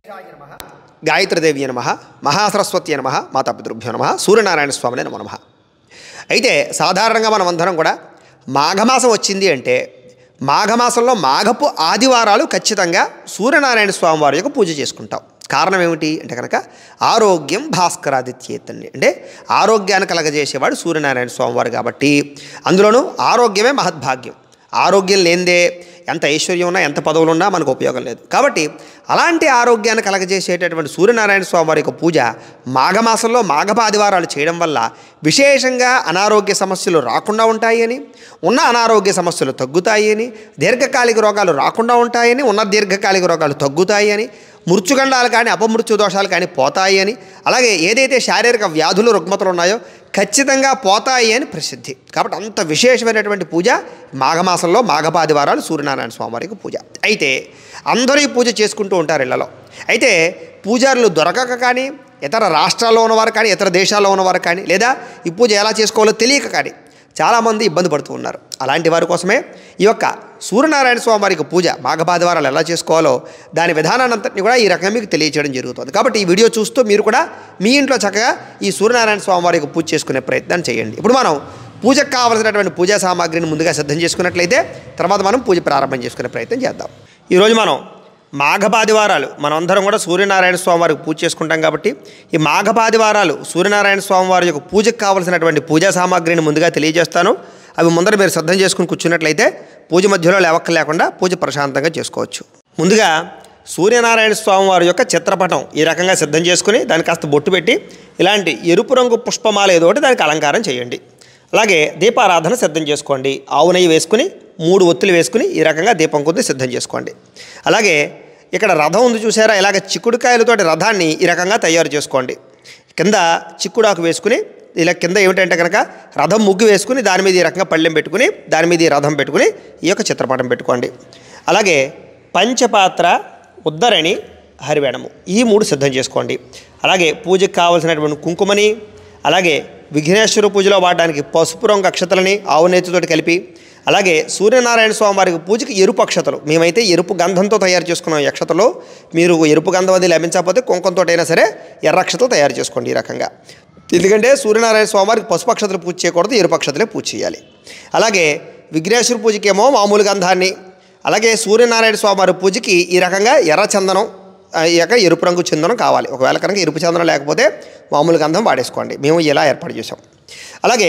గాయత్రీదేవి నమః, మహాసరస్వతి నమః, మాతాపితృభ్యో నమః, సూర్యనారాయణ స్వామినే నమో నమః. అయితే సాధారణంగా మనం అందరం కూడా మాఘమాసం వచ్చింది అంటే మాఘమాసంలో మాఘపు ఆదివారాలు ఖచ్చితంగా సూర్యనారాయణ స్వామి వారి యొక్క పూజ చేసుకుంటాం. కారణం ఏమిటి అంటే కనుక ఆరోగ్యం భాస్కరాదిత్యేతండి, అంటే ఆరోగ్యాన్ని కలగజేసేవాడు సూర్యనారాయణ స్వామివారు కాబట్టి అందులోనూ ఆరోగ్యమే మహద్భాగ్యం. ఆరోగ్యం లేనిదే ఎంత ఐశ్వర్యం ఉన్నా ఎంత పదవులు ఉన్నా మనకు ఉపయోగం లేదు. కాబట్టి అలాంటి ఆరోగ్యాన్ని కలగజేసేటటువంటి సూర్యనారాయణ స్వామి వారి యొక్క పూజ మాఘమాసంలో మాఘపు ఆదివారాలు చేయడం వల్ల విశేషంగా అనారోగ్య సమస్యలు రాకుండా ఉంటాయని, ఉన్న అనారోగ్య సమస్యలు తగ్గుతాయి అని, దీర్ఘకాలిక రోగాలు రాకుండా ఉంటాయని, ఉన్న దీర్ఘకాలిక రోగాలు తగ్గుతాయి అని, మృత్యుగండాలు కానీ అపమృత్యు దోషాలు కానీ పోతాయి అని, అలాగే ఏదైతే శారీరక వ్యాధులు రుగ్మతలు ఉన్నాయో ఖచ్చితంగా పోతాయి అని ప్రసిద్ధి. కాబట్టి అంత విశేషమైనటువంటి పూజ మాఘమాసంలో మాఘపాదివారాలు సూర్యనారాయణ స్వామివారికి పూజ. అయితే అందరూ ఈ పూజ చేసుకుంటూ ఉంటారు ఇళ్లలో. అయితే పూజారులు దొరకక కానీ, ఇతర రాష్ట్రాల్లో ఉన్నవారు కానీ, ఇతర దేశాల్లో ఉన్నవారు కానీ, లేదా ఈ పూజ ఎలా చేసుకోవాలో తెలియక కానీ చాలామంది ఇబ్బంది పడుతూ ఉన్నారు. అలాంటి వారి కోసమే ఈ యొక్క సూర్యనారాయణ స్వామి వారికి పూజ మాఘపాదివారాలు ఎలా చేసుకోవాలో దాని విధానాన్ని అంతటిని కూడా ఈ రకంగా మీకు తెలియచేయడం జరుగుతుంది. కాబట్టి ఈ వీడియో చూస్తూ మీరు కూడా మీ ఇంట్లో చక్కగా ఈ సూర్యనారాయణ స్వామి వారికి పూజ చేసుకునే ప్రయత్నం చేయండి. ఇప్పుడు మనం పూజకు కావలసినటువంటి పూజా సామాగ్రిని ముందుగా సిద్ధం చేసుకున్నట్లయితే తర్వాత మనం పూజ ప్రారంభం చేసుకునే ప్రయత్నం చేద్దాం. ఈరోజు మనం మాఘపాదివారాలు మనం అందరం కూడా సూర్యనారాయణ స్వామి వారికి పూజ చేసుకుంటాం. కాబట్టి ఈ మాఘపాదివారాలు సూర్యనారాయణ స్వామి వారి యొక్క పూజకు కావలసినటువంటి పూజా సామాగ్రిని ముందుగా తెలియజేస్తాను. అవి ముందర మీరు సిద్ధం చేసుకుని కూర్చున్నట్లయితే పూజ మధ్యలో లేవక్క లేకుండా పూజ ప్రశాంతంగా చేసుకోవచ్చు. ముందుగా సూర్యనారాయణ స్వామి వారి యొక్క చిత్రపటం ఈ రకంగా సిద్ధం చేసుకుని దానికి కాస్త బొట్టు పెట్టి ఇలాంటి ఎరుపు రంగు పుష్పమాల ఏదో ఒకటి దానికి అలంకారం చేయండి. అలాగే దీపారాధన సిద్ధం చేసుకోండి. ఆవు నెయ్యి వేసుకుని 3 ఒత్తులు వేసుకుని ఈ రకంగా దీపం కొద్ది సిద్ధం చేసుకోండి. అలాగే ఇక్కడ రథం ఉంది చూసారా, ఇలాగ చిక్కుడుకాయలతోటి రథాన్ని ఈ రకంగా తయారు చేసుకోండి. కింద చిక్కుడాకు వేసుకుని ఇలా కింద ఏమిటంటే కనుక రథం ముగ్గు వేసుకుని దాని మీద ఈ రకంగా పళ్ళెం పెట్టుకుని దాని మీద ఈ రథం పెట్టుకుని ఈ యొక్క చిత్రపటం పెట్టుకోండి. అలాగే పంచపాత్ర, ఉద్దరణి, హరివేణము ఈ 3 సిద్ధం చేసుకోండి. అలాగే పూజకు కావలసినటువంటి కుంకుమని, అలాగే విఘ్నేశ్వర పూజలో వాడడానికి పసుపు రంగు అక్షతలని ఆవు నేతితోటి కలిపి, అలాగే సూర్యనారాయణ స్వామి వారికి పూజకి ఎరుపు అక్షతలు, మేమైతే ఎరుపు గంధంతో తయారు చేసుకున్నాం ఈ అక్షతలు. మీరు ఎరుపు గంధం అది లభించకపోతే కుంకంతో అయినా సరే ఎర్ర అక్షతలు తయారు చేసుకోండి ఈ రకంగా. ఎందుకంటే సూర్యనారాయణ స్వామి వారికి పసుపు అక్షతలు పూజ చేయకూడదు, ఎరుపు అక్షతలే పూజ చేయాలి. అలాగే విఘ్నేశ్వర పూజకేమో మామూలు గంధాన్ని, అలాగే సూర్యనారాయణ స్వామి వారి పూజకి ఈ రకంగా ఎర్ర చందనం, ఈ యొక్క ఎరుపు రంగు చందనం కావాలి. ఒకవేళ కనుక ఎరుపు చందనం లేకపోతే మామూలు గంధం వాడేసుకోండి. మేము ఇలా ఏర్పాటు చేసాం. అలాగే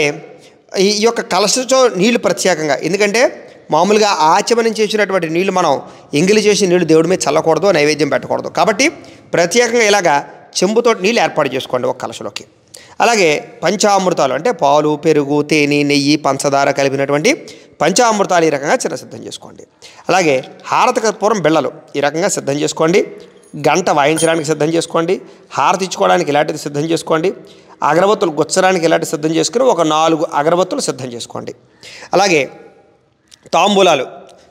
ఈ యొక్క కలశతో నీళ్లు ప్రత్యేకంగా, ఎందుకంటే మామూలుగా ఆచమనం చేసినటువంటి నీళ్లు మనం ఎంగిలి చేసి నీళ్లు దేవుడి మీద చల్లకూడదు, నైవేద్యం పెట్టకూడదు. కాబట్టి ప్రత్యేకంగా ఇలాగా చెంబుతో నీళ్ళు ఏర్పాటు చేసుకోండి ఒక కలశలోకి. అలాగే పంచామృతాలు అంటే పాలు, పెరుగు, తేనె, నెయ్యి, పంచదార కలిపినటువంటి పంచామృతాలు ఈ రకంగా సిద్ధం చేసుకోండి. అలాగే హారతి కర్పూరం బిళ్ళలు ఈ రకంగా సిద్ధం చేసుకోండి. గంట వాయించడానికి సిద్ధం చేసుకోండి. హారతి ఇచ్చుకోవడానికి ఇలాంటిది సిద్ధం చేసుకోండి. అగరబత్తులు గుచ్చడానికి ఇలాంటివి సిద్ధం చేసుకుని ఒక 4 అగరబత్తులు సిద్ధం చేసుకోండి. అలాగే తాంబూలాలు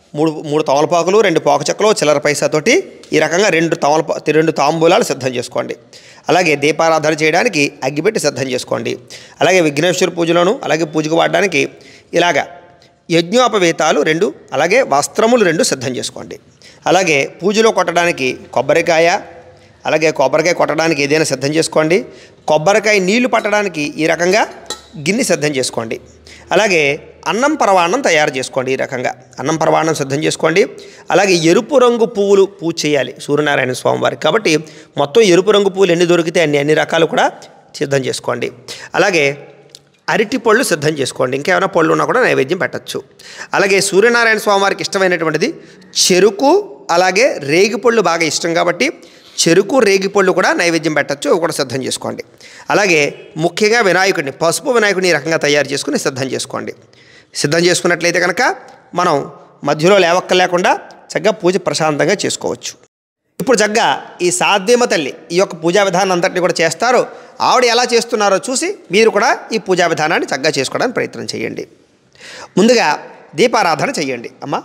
3 తమలపాకులు, 2 పోక చెక్కలు, చిల్లర పైసాతోటి ఈ రకంగా 2 తాంబూలాలు సిద్ధం చేసుకోండి. అలాగే దీపారాధన చేయడానికి అగ్గిపెట్టి సిద్ధం చేసుకోండి. అలాగే విఘ్నేశ్వర పూజలోను అలాగే పూజకు వాడడానికి ఇలాగా యజ్ఞోపవేతాలు 2, అలాగే వస్త్రములు 2 సిద్ధం చేసుకోండి. అలాగే పూజలో కొట్టడానికి కొబ్బరికాయ, అలాగే కొబ్బరికాయ కొట్టడానికి ఏదైనా సిద్ధం చేసుకోండి. కొబ్బరికాయ నీళ్లు పట్టడానికి ఈ రకంగా గిన్నె సిద్ధం చేసుకోండి. అలాగే అన్నం పరవాన్నం తయారు చేసుకోండి. ఈ రకంగా అన్నం పరవాన్నం సిద్ధం చేసుకోండి. అలాగే ఎరుపు రంగు పువ్వులు పూజ చేయాలి సూర్యనారాయణ స్వామి వారికి. కాబట్టి మొత్తం ఎరుపు రంగు పువ్వులు ఎన్ని దొరికితే అన్ని రకాలు కూడా సిద్ధం చేసుకోండి. అలాగే అరటి పళ్ళు సిద్ధం చేసుకోండి. ఇంకేమైనా పళ్ళు ఉన్నా కూడా నైవేద్యం పెట్టచ్చు. అలాగే సూర్యనారాయణ స్వామి వారికి ఇష్టమైనటువంటిది చెరుకు, అలాగే రేగిపళ్ళు బాగా ఇష్టం కాబట్టి చెరుకు, రేగిపళ్ళు కూడా నైవేద్యం పెట్టచ్చు, అవి కూడా సిద్ధం చేసుకోండి. అలాగే ముఖ్యంగా వినాయకుడిని, పసుపు వినాయకుడిని ఈ రకంగా తయారు చేసుకుని సిద్ధం చేసుకోండి. సిద్ధం చేసుకున్నట్లయితే కనుక మనం మధ్యలో లేవక్క లేకుండా చక్కగా పూజ ప్రశాంతంగా చేసుకోవచ్చు. ఇప్పుడు చక్కగా ఈ సాధ్యమ తల్లి ఈ యొక్క పూజా విధానం అంతటిని కూడా చేస్తారు. ఆవిడ ఎలా చేస్తున్నారో చూసి మీరు కూడా ఈ పూజా విధానాన్ని చక్కగా చేసుకోవడానికి ప్రయత్నం చేయండి. ముందుగా దీపారాధన చేయండి. అమ్మ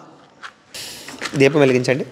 దీపం వెలిగించండి.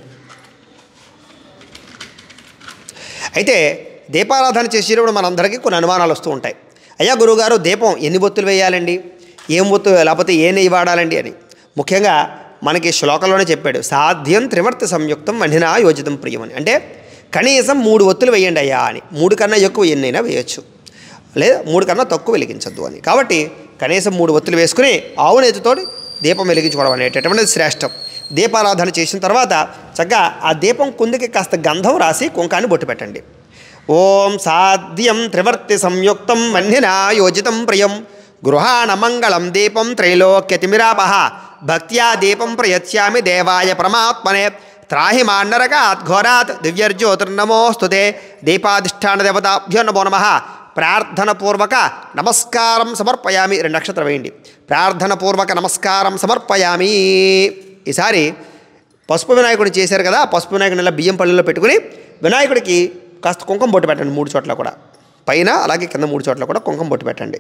అయితే దీపారాధన చేసేటప్పుడు మనందరికీ కొన్ని అనుమానాలు వస్తూ ఉంటాయి. అయ్యా గురువుగారు, దీపం ఎన్ని బొత్తులు వేయాలండి, ఏం బొత్తు లేకపోతే ఏ నెయ్యి వాడాలండి అని. ముఖ్యంగా మనకి శ్లోకంలోనే చెప్పాడు, సాధ్యం త్రివర్త సంయుక్తం వన్నినా యోజితం ప్రియం అని. అంటే కనీసం 3 ఒత్తులు వేయండి అయ్యా అని. 3 కన్నా ఎక్కువ ఎన్నైనా వేయచ్చు, లేదా 3 కన్నా తక్కువ వెలిగించద్దు అని. కాబట్టి కనీసం 3 ఒత్తులు వేసుకుని ఆవు నెయ్యితో దీపం వెలిగించుకోవడం అనేటటువంటిది శ్రేష్టం. దీపారాధన చేసిన తర్వాత చక్కగా ఆ దీపం కుందికి కాస్త గంధం రాసి కుంకాన్ని బొట్టు పెట్టండి. ఓం సాధ్యం త్రివర్తి సంయుక్తం వన్నినా యోజితం ప్రియం గృహాణ మంగళం దీపం త్రైలోక్యతిమిరాపహ భక్త్యా దీపం ప్రయచ్యామి దేవాయ పరమాత్మనే త్రాహి మాన్నరకాత్ ఘోరాత్ దివ్యర్జ్యోతిర్నమోస్తుతే దీపాధిష్టాన దేవతాభ్యో నమో నమః. ప్రార్థనపూర్వక నమస్కారం సమర్పయామి. 2 నక్షత్రం వేయండి. ప్రార్థనపూర్వక నమస్కారం సమర్పయామి. ఈసారి పసుపు వినాయకుడు చేశారు కదా, పసుపు వినాయకుడిని ఇలా బియ్యం పళ్ళలో పెట్టుకుని వినాయకుడికి కాస్త కుంకుమ బొట్టు పెట్టండి. 3 చోట్ల కూడా, పైన అలాగే కింద 3 చోట్ల కూడా కుంకుమ బొట్టు పెట్టండి.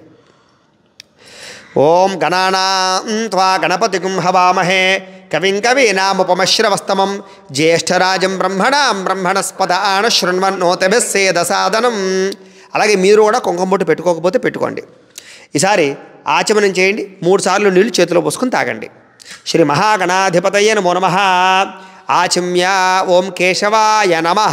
ఓం గణానాం త్వా గణపతిగుం హవామహే కవిం కవీనాముపమశ్రవస్తమం జ్యేష్ఠరాజం బ్రహ్మణాం బ్రహ్మణస్పదాన శృణ్వన్నోతభిస్సేదసాదనం. అలాగే మీరు కూడా కుంకుమ బొట్టు పెట్టుకోకపోతే పెట్టుకోండి. ఈసారి ఆచమనం చేయండి. 3 సార్లు నీళ్లు చేతిలో పోసుకుని తాగండి. శ్రీ మహాగణాధిపతయే నమో నమః. ఆచమ్య ఓం కేశవాయ నమః,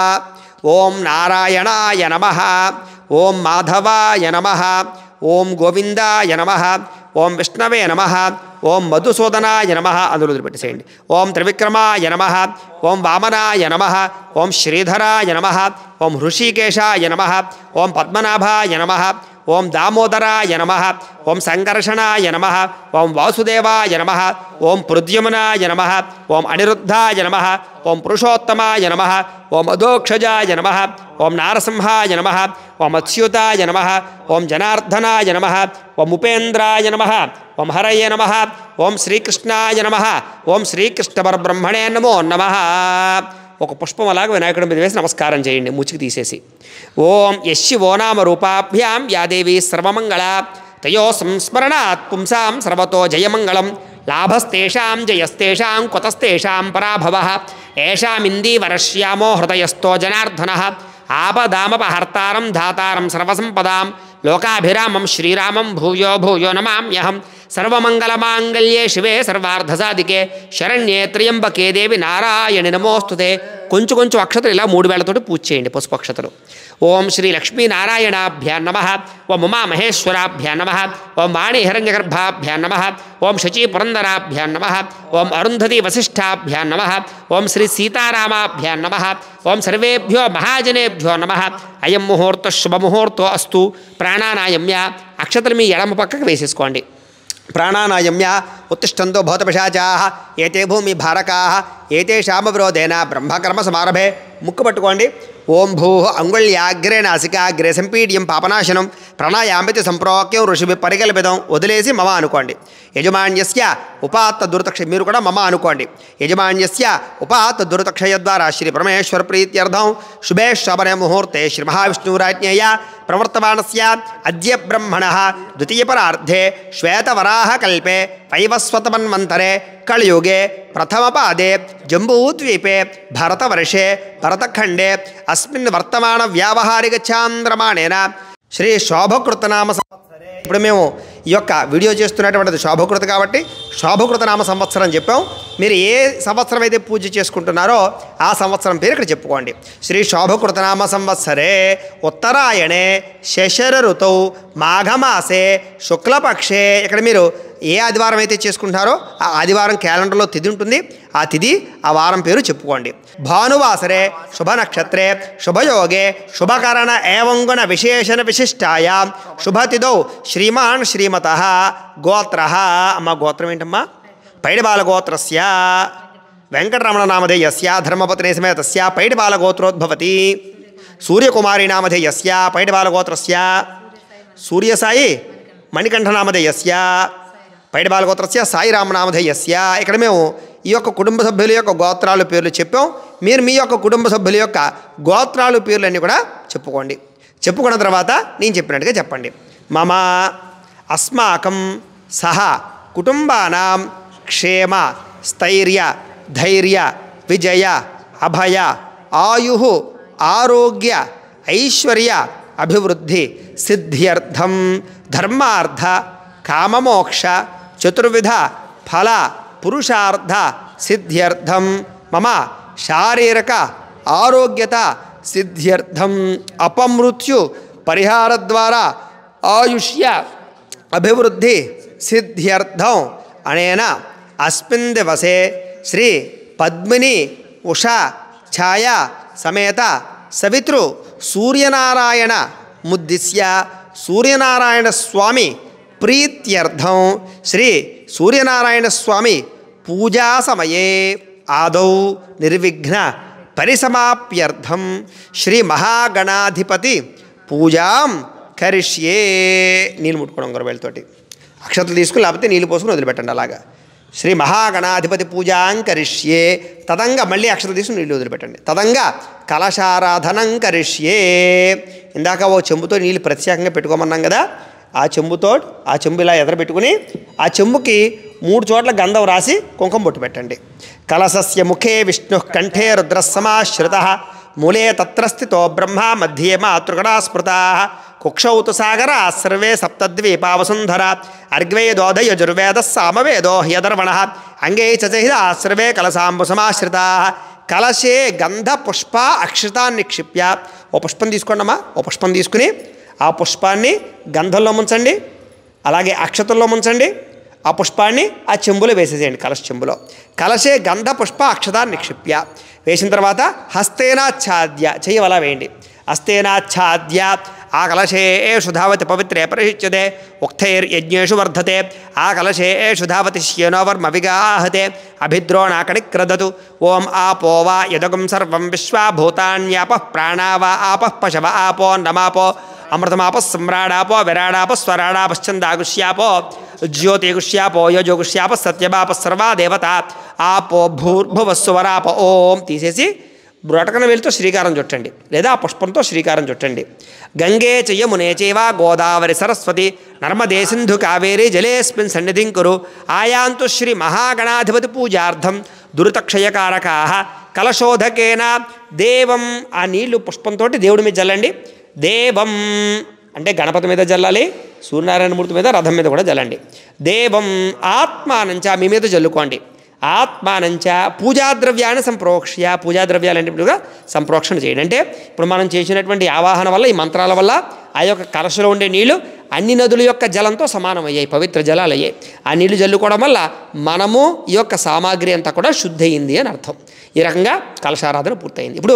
ఓం నారాయణాయ నమః, ఓం మాధవాయ నమః, ఓం గోవిందాయ నమః, ఓం విష్ణవే నమః, ఓం మధుసూదనాయ నమః. అందులో వదిలిపెట్టేసేయండి. ఓం త్రివిక్రమాయ నమః, ఓం వామనాయ నమః, ఓం శ్రీధరాయ నమః, ఓం హృషికేశాయ నమః, ఓం పద్మనాభాయ నమః, ఓం దామోదరాయ నమః, ఓం సంకర్షణాయ నమః, ఓం వాసుదేవాయ నమః, ఓం పృద్యుమ్నాయ నమః, ఓం అనిరుద్ధాయ నమః, ఓం పురుషోత్తమాయ నమః, ఓం అధోక్షజాయ నమః, ఓం నారసింహాయ నమః, ఓం అచ్యుతాయ నమః, ఓం జనార్దనాయ నమః, ఓం ఉపేంద్రాయ నమః, ఓం హరయే నమః, ఓం శ్రీకృష్ణాయ నమః, ఓం శ్రీకృష్ణ పరబ్రహ్మణే నమో నమః. ఒక పుష్పం అలాగే వినాయకుడి మీద వేసి నమస్కారం చేయండి, ముచ్చికి తీసేసి. ఓం యశివో నామ రూపాభ్యాం యాదేవి సర్వమంగళ తయో సంస్మరణాత్ పుంసాం సర్వతో జయమంగళం లాభస్తేషాం జయస్తేషాం కుతస్తేషాం పరాభవః ఏషామిందీవరశ్యామో హృదయస్థో జనార్దనః ఆపదామపహర్తారం ధాతారం సర్వసంపదాం లోకాభిరామం శ్రీరామం భూయో భూయో నమామ్యహం. సర్వమంగళమాంగళ్యే శివే సర్వార్థసాధికే శరణ్యే త్ర్యంబకే దేవి నారాయణి నమోస్తుతే. కొంచెం అక్షతలు ఇలా 3 వేళ్లతోటి పూజ చేయండి, పసుపు అక్షతలు. ఓం శ్రీ లక్ష్మీనారాయణాభ్యాం నమః, ఓం ఉమామహేశ్వరాభ్యాం నమః, ఓం వాణి హిరణ్యగర్భాభ్యాం నమః, ఓం శచీ పురందరాభ్యాం నమః, ఓం అరుంధతి వశిష్ఠాభ్యాం నమః, ఓం శ్రీ సీతారామాభ్యాం నమః, ఓం సర్వేభ్యో మహాజనేభ్యో నమః. అయం ముహూర్త శుభముహూర్తో అస్తు. ప్రాణానాయమ్య అక్షతలు మీ ఎడమ పక్కకు వేసేసుకోండి. ప్రాణానాయమ్య ఉత్తిష్టంతో భూతపిశాచాః ఏతే భూమి భారకాః ఏతేషామవిరోధేన బ్రహ్మకర్మ సమారభే. ముక్కు పట్టుకోండి. ఓం భూ అంగుళ్యాగ్రే నాసికాగ్రే సంపీడ్యం పాపనాశనం ప్రణాయామితి సంప్రోక్యం ఋషిభి పరికల్పితం. వదిలేసి మమ అనుకోండి. యజమాన్యస్య ఉపాత్త దురతక్షయ, మీరు కూడా మమ అనుకోండి. యజమాన్యస్య ఉపాత్త దురతక్షయ ద్వారా శ్రీ పరమేశ్వర ప్రీత్యర్థం శుభే శోభనే ముహూర్తే శ్రీ మహావిష్ణురాజ్ఞేయ ప్రవర్తమానస్య అద్య బ్రహ్మణః ద్వితీయపరార్ధే శ్వేతవరాహ కల్పే వైవస్వతమన్వంతరే కలియుగే ప్రథమపాదే జంబూద్వీపే భరతవర్షే భరతఖండే అస్మిన్ వర్తమాన వ్యావహారిక చాంద్రమాణేన శ్రీ శోభకృతనామ సంవత్సరే. ఇప్పుడు మేము ఈ యొక్క వీడియో చేస్తున్నటువంటిది శోభకృత కాబట్టి శోభకృతనామ సంవత్సరం చెప్పాం. మీరు ఏ సంవత్సరం అయితే పూజ చేసుకుంటున్నారో ఆ సంవత్సరం పేరు ఇక్కడ చెప్పుకోండి. శ్రీ శోభకృతనామ సంవత్సరే ఉత్తరాయణే శశర ఋతౌ మాఘమాసే శుక్లపక్షే. ఇక్కడ మీరు ఏ ఆదివారం అయితే చేసుకుంటారో ఆ ఆదివారం క్యాలెండర్లో తిథి ఉంటుంది, ఆ తిథి ఆ వారం పేరు చెప్పుకోండి. భానువాసరే శుభ నక్షత్రే శుభయోగే శుభకరణ ఏవంగుణ విశేషణ విశిష్టాయ శుభతిథౌ శ్రీమాన్ శ్రీమతః గోత్రః. అమ్మ గోత్రం ఏంటమ్మా? పైడిబాలగోత్రస్య వెంకటరమణ నామధేయస్య ధర్మపత్ని సమేతస్య పైడిబాలగోత్రోద్భవతి. సూర్యకుమారి నామధేయస్య పైడిబాలగోత్రస్య సూర్యసాయి మణికంఠ నామధేయస్య పైడిబాలగోత్రస్య సాయిరామ నామధేయస్య. ఇక్కడ మేము ఈ యొక్క కుటుంబ సభ్యుల యొక్క గోత్రాల పేర్లు చెప్పాం. మీరు మీ యొక్క కుటుంబ సభ్యుల యొక్క గోత్రాలు పేర్లన్నీ కూడా చెప్పుకోండి. చెప్పుకున్న తర్వాత నేను చెప్పినట్టుగా చెప్పండి. మమ అస్మాకం సహ కుటుంబానాం క్షేమ స్థైర్య ధైర్య విజయ అభయ ఆయు ఆరోగ్య ఐశ్వర్య అభివృద్ధి సిద్ధ్యర్థం ధర్మార్థ కామమోక్ష చతుర్విధ ఫల పురుషార్థ సిద్ధ్యర్థం మమ శారీరక ఆరోగ్యత సిద్ధ్యర్థం అపమృత్యు పరిహార ద్వారా ఆయుష్య అభివృద్ధి సిద్ధ్యర్థం అనేన అస్మిన్ దివసే శ్రీ పద్మిని ఉషా ఛాయ సమేత సవితృ సూర్యనారాయణ ముద్దిశ్య సూర్యనారాయణ స్వామి ప్రీత్యర్థం శ్రీ సూర్యనారాయణ స్వామి పూజా సమయే ఆదౌ నిర్విఘ్న పరిసమాప్యర్థం శ్రీ మహాగణాధిపతి పూజాం కరిష్యే. నీళ్ళు ముట్టుకోవడం గొరవేళ్ళతోటి అక్షతలు తీసుకుని లేకపోతే నీళ్ళు పోసుకుని వదిలిపెట్టండి. అలాగా శ్రీ మహాగణాధిపతి పూజాం కరిష్యే. తదంగా మళ్ళీ అక్షతలు తీసుకుని నీళ్ళు వదిలిపెట్టండి. తదంగా కలశారాధనం కరిష్యే. ఇందాక ఓ చెంబుతో నీళ్ళు ప్రత్యేకంగా పెట్టుకోమన్నాం కదా, ఆ చెంబు ఇలా ఎదరబెట్టుకుని ఆ చెంబుకి 3 చోట్ల గంధం రాసి కుంకుమ బొట్టు పెట్టండి. కలశస్య ముఖే విష్ణు కంఠే రుద్రసమాశ్రిత మూలే తత్ర స్థితో బ్రహ్మ మధ్యే మాతృగణా స్మృతా కుక్షౌ తు సాగరా సర్వే సప్తద్వీపావసుంధర అర్గ్వేదోదయజుర్వేద సామవేదో హ్యదర్వణ అంగే చహిత సర్వే కలశాంబు సమాశ్రితా. కలశే గంధ పుష్ప అక్షతాన్ని నిక్షిప్య. ఓ పుష్పం తీసుకోండమ్మా. ఓ పుష్పం తీసుకుని ఆ పుష్పాన్ని గంధంలో ముంచండి, అలాగే అక్షతుల్లో ముంచండి. ఆ పుష్పాన్ని ఆ చెంబులో వేసేసేయండి. కలశ చెంబులో కలశే గంధ పుష్ప అక్షతాన్ని నిక్షిప్య. వేసిన తర్వాత హస్తేనాచ్ఛాద్య, చెయ్యి అలా వేయండి. హస్తేనాచ్ఛాద్య ఆ కలశేషు ధావతి పవిత్రే పరిశిచ్యతే ఉక్తైర్యజ్ఞేషు వర్ధతే ఆ కలశేషు ధావతి శ్యేనోవర్మ విగాహతే అభిద్రోణాకణిక్రదతు. ఓం ఆపో వా యదగం సర్వం విశ్వా భూతాన్యాపః ప్రాణా వా ఆపః పశవ ఆపో నమాపో అమృతమాపः సమ్రాడాపో విరాడాప స్వరాడాపశ్చందాగుష్యాపో జ్యోతిగుష్యాపో యజోగుష్యాప సత్యమాప సర్వా దేవత ఆపో భూర్భువస్సువరాప. ఓం తీసేసి బ్రొటకన వేలుతో శ్రీకారం చుట్టండి, లేదా ఆ పుష్పంతో శ్రీకారం చుట్టండి. గంగే చ యమునే చైవ గోదావరి సరస్వతి నర్మదే సింధు కావేరీ జలేస్మిన్ సన్నిధిం కురు. ఆయాంతు శ్రీ మహాగణాధిపతి పూజార్థం దురితక్షయకారకా కలశోధకేన దేవం. ఆ నీళ్లు పుష్పంతో దేవుడి మీద చల్లండి. దేవం అంటే గణపతి మీద జల్లాలి, సూర్యనారాయణమూర్తి మీద, రథం మీద కూడా జల్లండి. దేవం ఆత్మానంచ మీ మీద జల్లుకోండి. ఆత్మానంచ పూజాద్రవ్యాన్ని సంప్రోక్ష్య. పూజాద్రవ్యాలన్నింటిగా సంప్రోక్షణ చేయండి. అంటే ఇప్పుడు మనం చేసినటువంటి ఆవాహన వల్ల, ఈ మంత్రాల వల్ల ఆ యొక్క కలశలో ఉండే నీళ్లు అన్ని నదుల యొక్క జలంతో సమానమయ్యాయి, పవిత్ర జలాలు అయ్యాయి. ఆ నీళ్లు జల్లుకోవడం వల్ల మనము ఈ యొక్క సామాగ్రి అంతా కూడా శుద్ధి అయింది అని అర్థం. ఈ రకంగా కలశారాధన పూర్తయింది. ఇప్పుడు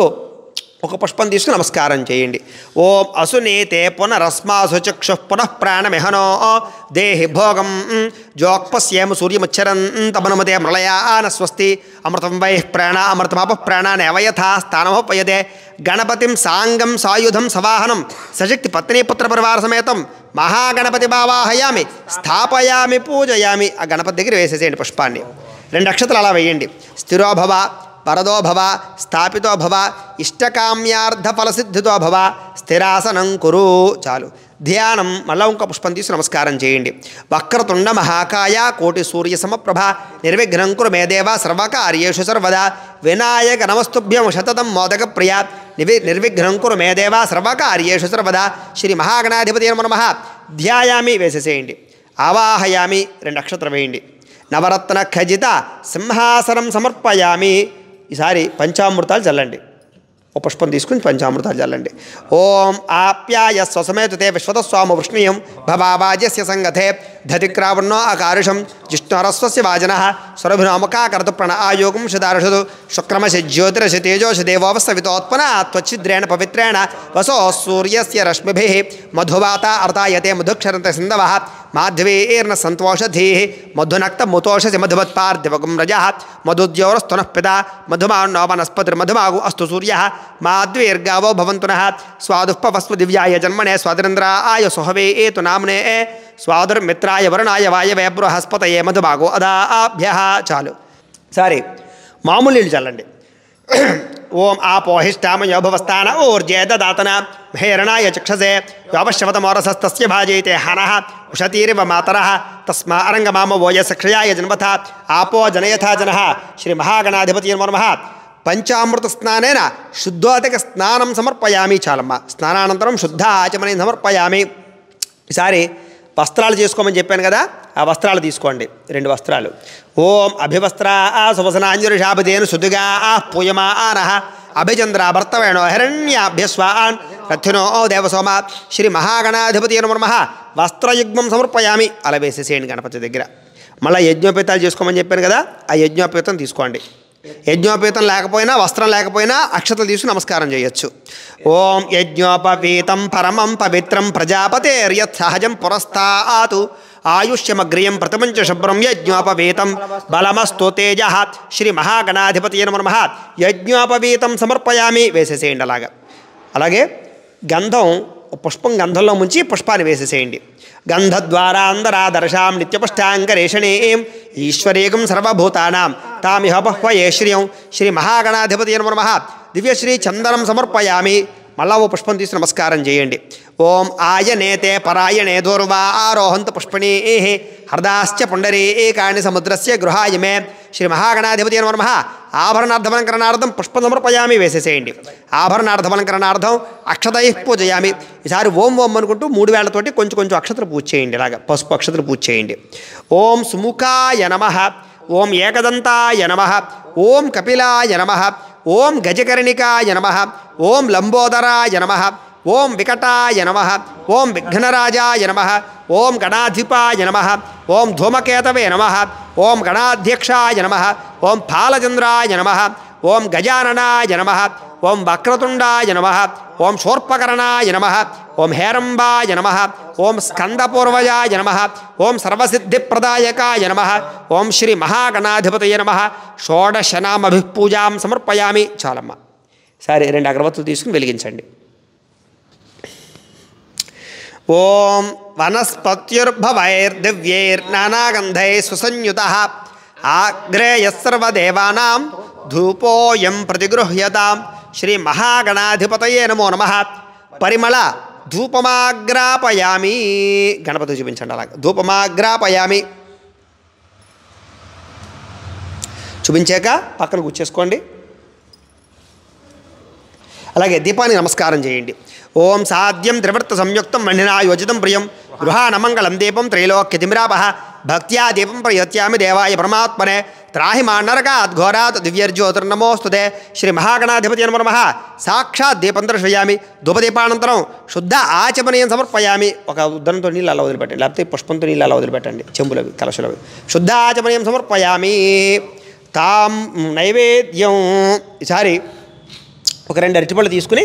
ఒక పుష్పం తీసుకుని నమస్కారం చేయండి. ఓం అసునీతే పునరస్మాసు చక్షు పునః ప్రాణమిహనో దేహి భోగం జోక్పశ్యేమ సూర్యముచ్చరంతమనుమతే మృళయాన స్వస్తి అమృతం వై ప్రాణ అమృతమాప ప్రాణానేవయథా స్థానమోపయతే గణపతిం సాంగం సాయుధం సవాహనం సశక్తి పత్నీపుత్ర పరివార సమేతం మహాగణపతి భావాహయామి స్థాపయామి పూజయామి. ఆ గణపతి దగ్గర వేసేసేయండి పుష్పాన్ని. 2 అక్షతలు అలా వేయండి. స్థిరోభవ వరదో భవ స్థాపితో భవ ఇష్టకామ్యార్థ ఫలసిద్ధితో భవ స్థిరాసనం కురు. చాలు. ధ్యానం. మళ్ళా ఇంకో పుష్పం తీసి నమస్కారం చేయండి. వక్రతుండ మహాకాయ కోటి సూర్య సమప్రభ నిర్విఘ్నం కురు మే దేవ సర్వకార్యేషు సర్వదా వినాయక నమస్తుభ్యం శతతం మోదక ప్రియ నిర్విఘ్నం కురు మే దేవ సర్వకార్యేషు సర్వదా శ్రీ మహాగణాధిపతి నమః. ధ్యాయామి వేసేసేయండి. ఆవాహయామి 2 అక్షత్రం వేయండి. నవరత్న ఖజిత సింహాసనం సమర్పయామి. ఈసారి పంచామృతాలు చల్లండి. ఓ పుష్పం తీసుకుని పంచామృతాలు చల్లండి. ఓం ఆప్యాయ స్వసమేతుతే విశ్వతస్వామ వృష్ణీయం భవావాజ్యస్య సంగతే ధతిక్రావణో అకారుషం జిష్ణురస్వస్య వాజన స్వరభినోముఖాకరతు ప్రణ్ ఆయోగం శదారుషదు శుక్రమశ జ్యోతిరశ తేజోష దేవోవస్థవితోత్పన త్వచ్చిద్రేణ పవిత్రేణ వసో సూర్యస్య రశ్మిభిః మధువాత అర్తాయతే మధుక్షరంత సింధవః మాధ్వీర్న సంతోషధీ మధునక్త ముతోషసి మధువత్పార్థివగం రజః మధుద్యోరస్తునః పితా మధుమాన్నో వనస్పతిర్మధుమాగు అస్తు సూర్యః మాధ్వీర్గావో భవంతునః స్వాదుఃపవస్వ దివ్యాయ జన్మనే స్వాదిరేంద్రాయ సుహవే ఏతు నామ్నే స్వాదుర్మిత్రాయ వరుణాయ వాయవే బృహస్పతయే మధుమాగో అదాభ్యః. చాలు. సరే, మామూలు నీళ్ళు చల్లండి. ఓం ఆపోహిష్టామయో భవస్థాన ఊర్జే దదాతన హేరణాయ చక్షసే యోపశ్యవతమోరసస్తస్య భాజయితే హనః ఉషతీరివ మాతరః తస్మా అరంగమామ వోయసక్షయాయ జన్మథ ఆపో జనయథా జనః శ్రీ మహాగణాధిపతి నమః. పంచామృత స్నానేన శుద్ధోదక స్నానం సమర్పయామి. చాలమ్మ. స్నానానంతరం శుద్ధ ఆచమనం సమర్పయామి. ఈసారి వస్త్రాలు చేసుకోమని చెప్పాను కదా, ఆ వస్త్రాలు తీసుకోండి. 2 వస్త్రాలు. ఓం అభివస్త్రా సువసనాంజుషాభిదేను శుద్ధిగా పూయమానః అభిచంద్ర భర్తవేణో హిరణ్యాభ్యస్వాన్ రథినో దేవసోమ శ్రీ మహాగణాధిపతి నమః వస్త్రయుగ్మం సమర్పయామి. అలా వేసేసేయండి గణపతి దగ్గర. మళ్ళీ యజ్ఞోపేతాలు చేసుకోమని చెప్పాను కదా, ఆ యజ్ఞోపేతం తీసుకోండి. యజ్ఞోపేతం లేకపోయినా, వస్త్రం లేకపోయినా అక్షతలు తీసుకుని నమస్కారం చేయొచ్చు. ఓం యజ్ఞోపవీతం పరమం పవిత్రం ప్రజాపతేర్యత్ సహజం పురస్తాతు ఆయుష్యమగ్రియం ప్రతిమంచ శుభ్రం యజ్ఞోపవీతం బలమస్తు తేజ శ్రీ మహాగణాధిపతి నమః యజ్ఞోపవీతం సమర్పయామి. వేసేసేయండి అలాగా. అలాగే గంధం, పుష్పం గంధంలో ముంచి పుష్పాన్ని వేసేసేయండి. గంధద్వారాంధరాదర్శాం నిత్యపుష్టాంగరేషణీం ఈశ్వరీకం సర్వభూతానాం తామిహ బహ్వయే శ్రియం శ్రీ మహాగణాధిపతి నమః దివ్యశ్రీ చందనం సమర్పయామి. మళ్ళా ఓ పుష్పం తీసి నమస్కారం చేయండి. ఓం ఆయనేతే పరాయణే దూర్వా ఆరోహంత పుష్పణీ హర్దాశ్చ పుండరీకాని సముద్రస్య గృహాయమే శ్రీ మహాగణాధిపతి నమః ఆభరణార్థమలంకరణార్థం పుష్పం సమర్పయామి. వేసేసేయండి. ఆభరణార్థమలంకరణార్థం అక్షతై పూజయామి. ఈసారి ఓం ఓం అనుకుంటూ 3 వేళ్లతోటి కొంచెం కొంచెం అక్షతలు పూజ చేయండి. ఇలాగా పసుపు అక్షతలు పూజ చేయండి. ఓం సుముఖాయ నమః ఓం ఏకదంతాయ నమః ఓం కపిలాయ నమః ఓం గజకర్ణికాయ నమః ఓం లంబోదరాయ నమః ఓం వికటాయ నమః ఓం విఘ్నరాజాయ నమః ఓం గణాధిపాయ నమః ఓం ధూమకేతవే నమః ఓం గణాధ్యక్షాయ నమః ఓం ఫాలచంద్రాయ నమః ఓం గజాననాయ నమః ఓం వక్రతుండాయ నమః ఓం శూర్పకర్ణాయ నమః ఓం హేరంబాయ నమః ఓం స్కందపూర్వజాయ నమః ఓం సర్వసిద్ధిప్రదాయకాయ నమః ఓం శ్రీ మహాగణాధిపతయే నమః షోడశనామభిపూజాం సమర్పయామి. చాలమ్మ. సరే, 2 అగరబత్తులు తీసుకుని వెలిగించండి. ఓం వనస్పత్యుర్భవైర్దివ్యైర్నానాగంధై సుసంయుతః ఆగ్రేయస్సర్వదేవానాం ధూపోయం ప్రతిగృహ్యతాం శ్రీ మహాగణాధిపతయే నమో నమః. పరిమళ ధూపమాగ్రాపయామి. గణపతి చూపించండి. అలాగే ధూపమాగ్రాపయామి. చూపించాక పక్కన కూర్చేసుకోండి. అలాగే దీపానికి నమస్కారం చేయండి. ఓం సాధ్యం త్రివృత్త సంయుక్తం మణినా యోజితం ప్రియం గృహానమంగళం దీపం త్రైలోక్యతిమిరాపః భక్త్యా దీపం ప్రయత్యామి దేవాయ పరమాత్మనే త్రాహి మాన్నరకాత్ ఘోరాత్ దివ్యర్జ్యోతిర్నమోస్తుతే శ్రీ మహాగణాధిపతి నమః. సాక్షాత్ దీపం దర్శయామి. ధూపదీపానంతరం శుద్ధ ఆచమనీయం సమర్పయామి. ఒక ఉద్దరంతో నీళ్ళు అలా వదిలిపెట్టండి, లేకపోతే పుష్పంతో నీళ్ళు అలా వదిలిపెట్టండి, చెంబులవి కలశులవి. శుద్ధ ఆచమనీయం సమర్పయామి. తాం నైవేద్యం. ఈసారి ఒక 2 అరటిపళ్ళు తీసుకుని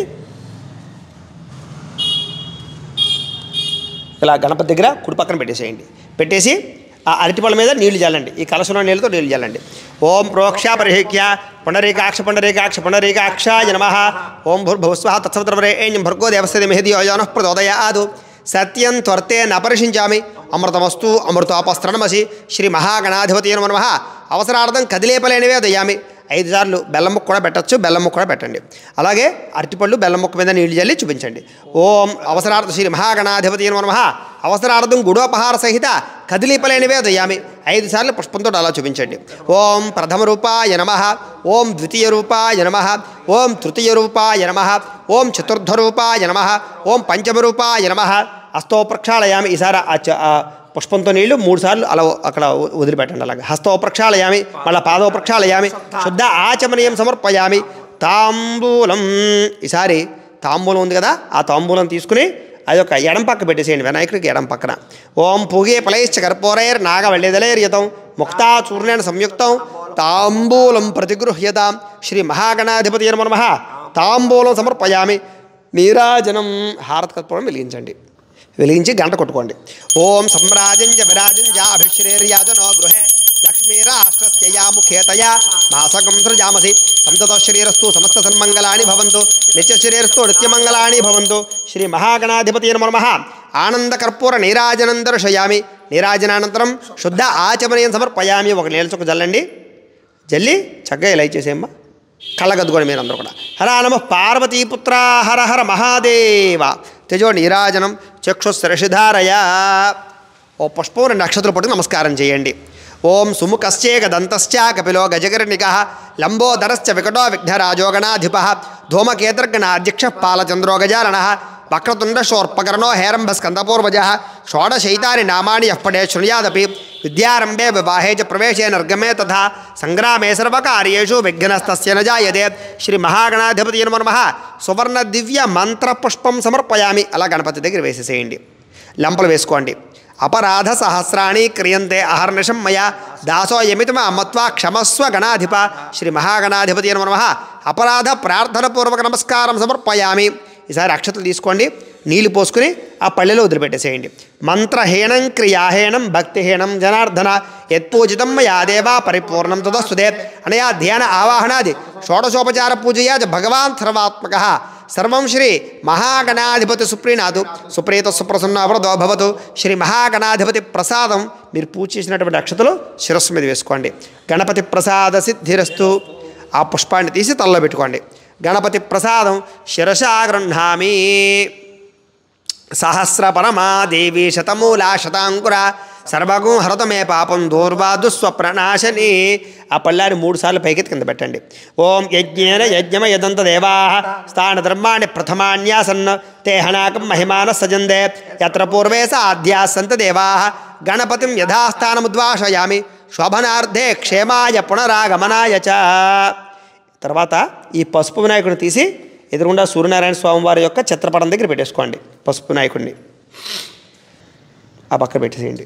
ఇలా గణపతి దగ్గర కుడి పక్కన పెట్టేసేయండి. పెట్టేసి ఆ అరటిపళ్ళ మీద నీళ్లు చల్లండి. ఈ కలశంలో నీళ్ళతో నీళ్లు చల్లండి. ఓం ప్రోక్ష పరిహేక్య పుండరీకాక్ష పుండరీకాక్ష పుండరీకాక్షాయ నమః. ఓం భూర్భువస్వః తత్సవితుర్వరేణ్యం భర్గో దేవస్య ధీమహి ధియో యో నః ప్రచోదయాత్. సత్యం త్వర్తే నపరిషించామి అమృతమస్తు అమృతోపస్త్రణమసి శ్రీ మహాగణాధిపతి నమః. అవసరార్థం కదిలేపలేనివే దయ్యామి. 5 సార్లు బెల్లం ముక్క కూడా పెట్టచ్చు, బెల్లం ముక్క కూడా పెట్టండి. అలాగే అరటిపళ్ళు బెల్లం ముక్క మీద నీళ్లు చల్లి చూపించండి. ఓం అవసరార్థం శ్రీ మహాగణాధిపతి నమః. అవసరార్థం గుడోపహార సహిత కదిలిపలేనివే దయ్యామి. 5 సార్లు పుష్పంతో అలా చూపించండి. ఓం ప్రథమ రూపాయ నమః ఓం ద్వితీయ రూపాయ నమః ఓం తృతీయ రూపాయ నమః ఓం చతుర్థ రూపాయ నమః ఓం పంచమ రూపాయ నమః. హస్తో ప్రక్షాళయామి. ఈసారి ఆ పుష్పంతో నీళ్లు 3 సార్లు అలా అక్కడ వదిలిపెట్టండి. అలాగే హస్తో ప్రక్షాళయామి. మళ్ళీ పాదో ప్రక్షాళయామి. శుద్ధ ఆచమనీయం సమర్పయామి. తాంబూలం. ఈసారి తాంబూలం ఉంది కదా, ఆ తాంబూలం తీసుకుని అది ఒక ఎడం పక్క పెట్టేసేయండి, వినాయకుడికి ఎడం పక్కన. ఓం పూగే ఫలైశ్చ కర్పూరైర్ నాగవల్లిదలైర్యతం ముక్తా చూర్ణేన సంయుక్తం తాంబూలం ప్రతిగృహ్యతాం శ్రీ మహాగణాధిపతి నమః. తాంబూలం సమర్పయామి. నీరాజనం. హారతి కర్పూరం వెలిగించండి. వెలిగించి గంట కొట్టుకోండి. ఓం సమ్రాజంజ విరాజంజ అభిశ్రీర్యాజనో గృహే లక్ష్మీరాష్ట్రస్యయా ముఖేతయా మాసకం సృజామసి సంతత శ్రీరస్తు సమస్త సన్మంగళాని భవంతు నిత్యశ్రీరస్తు నిత్యమంగళాని భవంతు శ్రీ మహాగణాధిపతి నమః. ఆనందకర్పూర నీరాజనం దర్శయామి. నీరాజనానంతరం శుద్ధ ఆచమనీయం సమర్పయామి. ఒక నీళ్ళ చుక్క జల్లండి. జల్లి చక్కగా ఇలా ఇచ్చేసేమ్మా. కళ్ళగద్దుకోండి మీరు అందరూ కూడా. హర నమః పార్వతీపుత్ర హర హర మహాదేవ. తేజో నీరాజనం చక్షుశిరషిధారయ. ఓ పుష్పం 2 అక్షతలు పట్టుకు నమస్కారం చేయండి. ఓం సుముఖశ్చేక దంతశ్చ కపిలో గజకర్ణికః లంబోదరశ్చ వికటో విఘ్నరాజో గణాధిపః ధూమకేతర్గణాధ్యక్ష పాలచంద్రో గజాననః వక్రతుండ శోర్పకర్ణో హేరంబ స్కందపూర్వజ షోడశైతాని నామాని యః పఠే శృణుయాదపి విద్యారంభే వివాహే చ ప్రవేశే నిర్గమే తథా సంగ్రామే సర్వకార్యేషు విఘ్నస్తస్య న జాయతే శ్రీ మహాగణాధిపతి నమః సువర్ణ దివ్య మంత్ర పుష్పం సమర్పయామి. అలా గణపతి దగ్గర వేసేసేయండి. లంపలు వేసుకోండి. అపరాధ సహస్రాణి క్రియంతే అహర్నిశం మయా దాసోయమితి మత్వా క్షమస్వ గణాధిప శ్రీ మహాగణాధిపతి నమః అపరాధ ప్రార్థనపూర్వక నమస్కారం సమర్పయామి. ఈసారి అక్షతలు తీసుకోండి, నీళ్లు పోసుకుని ఆ పళ్ళెలో వదిలిపెట్టేసేయండి. మంత్రహీనం క్రియాహీనం భక్తిహీనం జనార్దన యత్పూజితం మయా దేవా పరిపూర్ణం తదస్తుతే అనయా ధ్యాన ఆవాహనాది షోడశోపచార పూజయా భగవాన్ సర్వాత్మక సర్వం శ్రీ మహాగణాధిపతి సుప్రీనాథు సుప్రీత సుప్రసన్నవరదో భవతు. శ్రీ మహాగణాధిపతి ప్రసాదం మీరు పూజ చేసినటువంటి అక్షతలు శిరస్సు మీద వేసుకోండి. గణపతి ప్రసాద సిద్ధిరస్తు. ఆ పుష్పాన్ని తీసి తలలో పెట్టుకోండి. గణపతి ప్రసాదం శిరసా గృహ్ణామి. సహస్ర పరమా దేవి శతమూలా శతాంకుర సర్వగం హరతమే పాపం దూర్వాదు స్వప్రనాశని. ఆ పళ్ళాన్ని 3 సార్లు పైకెత్తి కింద పెట్టండి. ఓం యజ్ఞేన యజ్ఞమయదంత దేవా స్థాన ధర్మాణి ప్రథమాన్యాసన్ తే హనాకం మహిమాన సజందే యత్ర పూర్వే సాధ్యా సంత దేవా గణపతిం యథాస్థానముద్వాసయామి శోభనార్థే క్షేమాయ పునరాగమనాయ చ. తర్వాత ఈ పసుపు వినాయకుడిని తీసి ఎదురుగుండా సూర్యనారాయణ స్వామి వారి యొక్క చిత్రపటం దగ్గర పెట్టేసుకోండి. పసుపు వినాయకుడిని ఆ పక్కన పెట్టేసేయండి.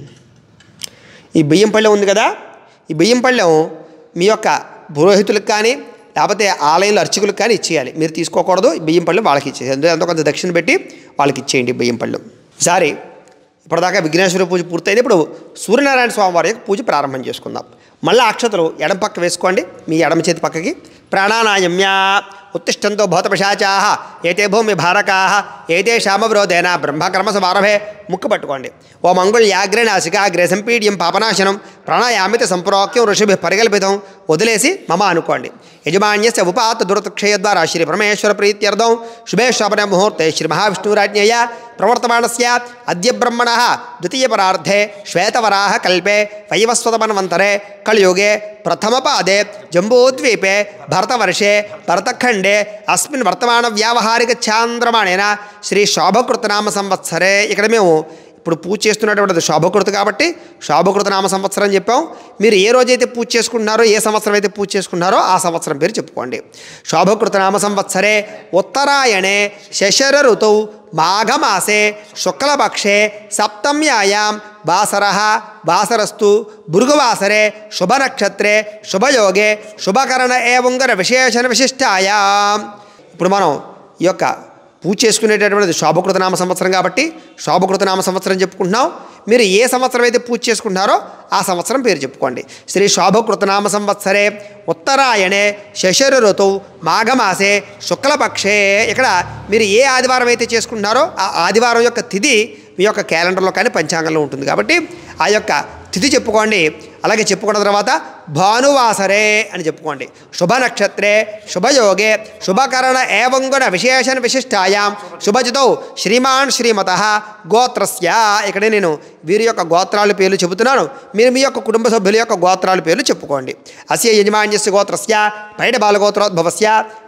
ఈ బియ్యం పళ్ళెం ఉంది కదా, ఈ బియ్యం పళ్ళెం మీ యొక్క పురోహితులకు కానీ లేకపోతే ఆలయంలో అర్చకులకు కానీ ఇచ్చేయాలి. మీరు తీసుకోకూడదు. ఈ బియ్యం పళ్ళెం వాళ్ళకి ఇచ్చేయాలి. ఎంతో కొంత దక్షిణ పెట్టి వాళ్ళకి ఇచ్చేయండి బియ్యం పళ్ళెం. ఈసారి ఇప్పటిదాకా విఘ్నేశ్వర పూజ పూర్తయింది. ఇప్పుడు సూర్యనారాయణ స్వామి వారి యొక్క పూజ ప్రారంభం చేసుకుందాం. మళ్ళీ అక్షతలు ఎడమ పక్క వేసుకోండి, మీ ఎడమ చేతి పక్కకి. ప్రాణానాయమ్య ఉత్తిష్టంతో భూతపిశాచా ఏతే భూమి భారకా ఏతే శామవరోధేన బ్రహ్మకర్మ సమారభే. ముక్కు పట్టుకోండి. ఓ మంగుళ్యాగ్రే నాసికాగ్రే సంపీడ్యం పాపనాశనం ప్రాణాయామిత సంప్రోక్యం ఋషిభి పరికల్పితం. వదిలేసి మమ అనుకోండి. యజమాన్యస్య ఉపాత దురతక్షయ ద్వారా శ్రీ పరమేశ్వర ప్రీత్యర్థం శుభే శోభన ముహూర్తే శ్రీ మహావిష్ణురాజ్ఞయ ప్రవర్తమానస్య అద్య బ్రహ్మణః ద్వితీయ పరార్థే శ్వేతవరాహ కల్పే వైవస్వతమన్వంతరే కలియుగే ప్రథమపాదే జంబూద్వీపే భరతవర్షే భరతఖండే అస్మిన్ వర్తమాన వ్యావహారిక చాంద్రమాణేన శ్రీ శోభకృతనామ సంవత్సరే. ఇక్కడ మేము ఇప్పుడు పూజ చేస్తున్నటువంటిది శోభకృత కాబట్టి శోభకృత నామ సంవత్సరం అని చెప్పాం. మీరు ఏ రోజైతే పూజ చేసుకుంటున్నారో, ఏ సంవత్సరం అయితే పూజ చేసుకుంటున్నారో ఆ సంవత్సరం పేరు చెప్పుకోండి. శోభకృత నామ సంవత్సరే ఉత్తరాయణే శశర ఋతౌ మాఘమాసే శుక్లపక్షే సప్తమ్యాయాం వాసరః వాసరస్తు భృగువాసరే శుభనక్షత్రే శుభయోగే శుభకరణ ఏవంగర విశేషణ విశిష్టాయాం. ఇప్పుడు మనం ఈ యొక్క పూజ చేసుకునేటటువంటిది శోభకృతనామ సంవత్సరం కాబట్టి శోభకృతనామ సంవత్సరం చెప్పుకుంటున్నాం. మీరు ఏ సంవత్సరం అయితే పూజ చేసుకుంటున్నారో ఆ సంవత్సరం పేరు చెప్పుకోండి. శ్రీ శోభకృతనామ సంవత్సరే ఉత్తరాయణే శశర ఋతౌ మాఘమాసే శుక్లపక్షే. ఇక్కడ మీరు ఏ ఆదివారం అయితే చేసుకుంటున్నారో ఆ ఆదివారం యొక్క తిథి మీ యొక్క క్యాలెండర్లో కానీ పంచాంగంలో ఉంటుంది కాబట్టి ఆ యొక్క తిథి చెప్పుకోండి. అలాగే చెప్పుకున్న తర్వాత భానువాసరే అని చెప్పుకోండి. శుభ నక్షత్రే శుభయోగే శుభకరణ ఏవంగుణ విశేషణ విశిష్టాయాం శుభజితౌ శ్రీమాన్ శ్రీమతః గోత్రస్య. ఇక్కడే నేను వీరి యొక్క గోత్రాల పేర్లు చెబుతున్నాను. మీరు మీ యొక్క కుటుంబ సభ్యుల యొక్క గోత్రాల పేర్లు చెప్పుకోండి. అస్య యజమాన్యస్య గోత్రస్య పైడ బాలగోత్రోద్భవస్య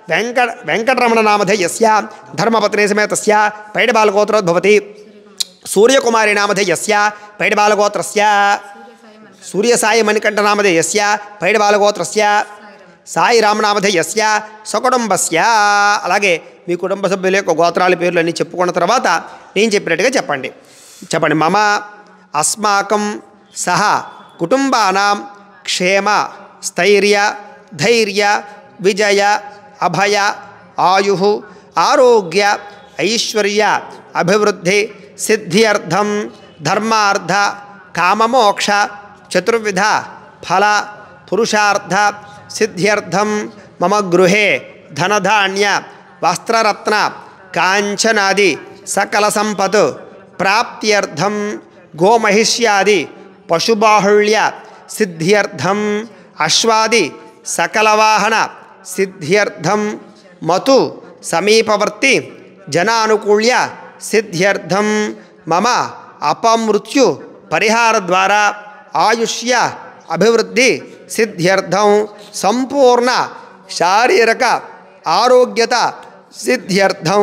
వెంకటరమణ నామధేయస్య ధర్మపత్ని సమేతస్య పైడ బాలగోత్రోద్భవతి. సూర్యకుమారి నామధేయస్య పైడ బాలగోత్రస్య సూర్యసాయి మణికంఠ నామధేయస్య పైడ బాలగోత్రస్య సాయి రామనామధేయస్య సకుటుంబస్య. అలాగే మీ కుటుంబ సభ్యుల యొక్క గోత్రాల పేర్లు అన్నీ చెప్పుకున్న తర్వాత నేను చెప్పినట్టుగా చెప్పండి. మమ అస్మాకం సహ కుటుంబానాం క్షేమ స్థైర్య ధైర్య విజయ అభయ ఆయు ఆరోగ్య ఐశ్వర్య అభివృద్ధి సిద్ధ్యర్థం ధర్మార్థ కామమోక్ష చతుర్విధ ఫల పురుషార్థ సిద్ధ్యర్థం మమ గృహే ధనధాన్య వస్త్రరత్న కాంచనాది సకల సంపత్ ప్రాప్త్యర్థం గోమహిష్యాది పశుబాహుళ్య సిద్ధ్యర్థం అశ్వాది సకలవాహన సిద్ధ్యర్థం మతు సమీపవర్తి జనానుకూల్య సిద్ధ్యర్థం మమ అపమృత్యు పరిహార ద్వారా ఆయుష్య అభివృద్ధి సిద్ధ్యర్థం సంపూర్ణ శారీరక ఆరోగ్యత సిద్ధ్యర్థం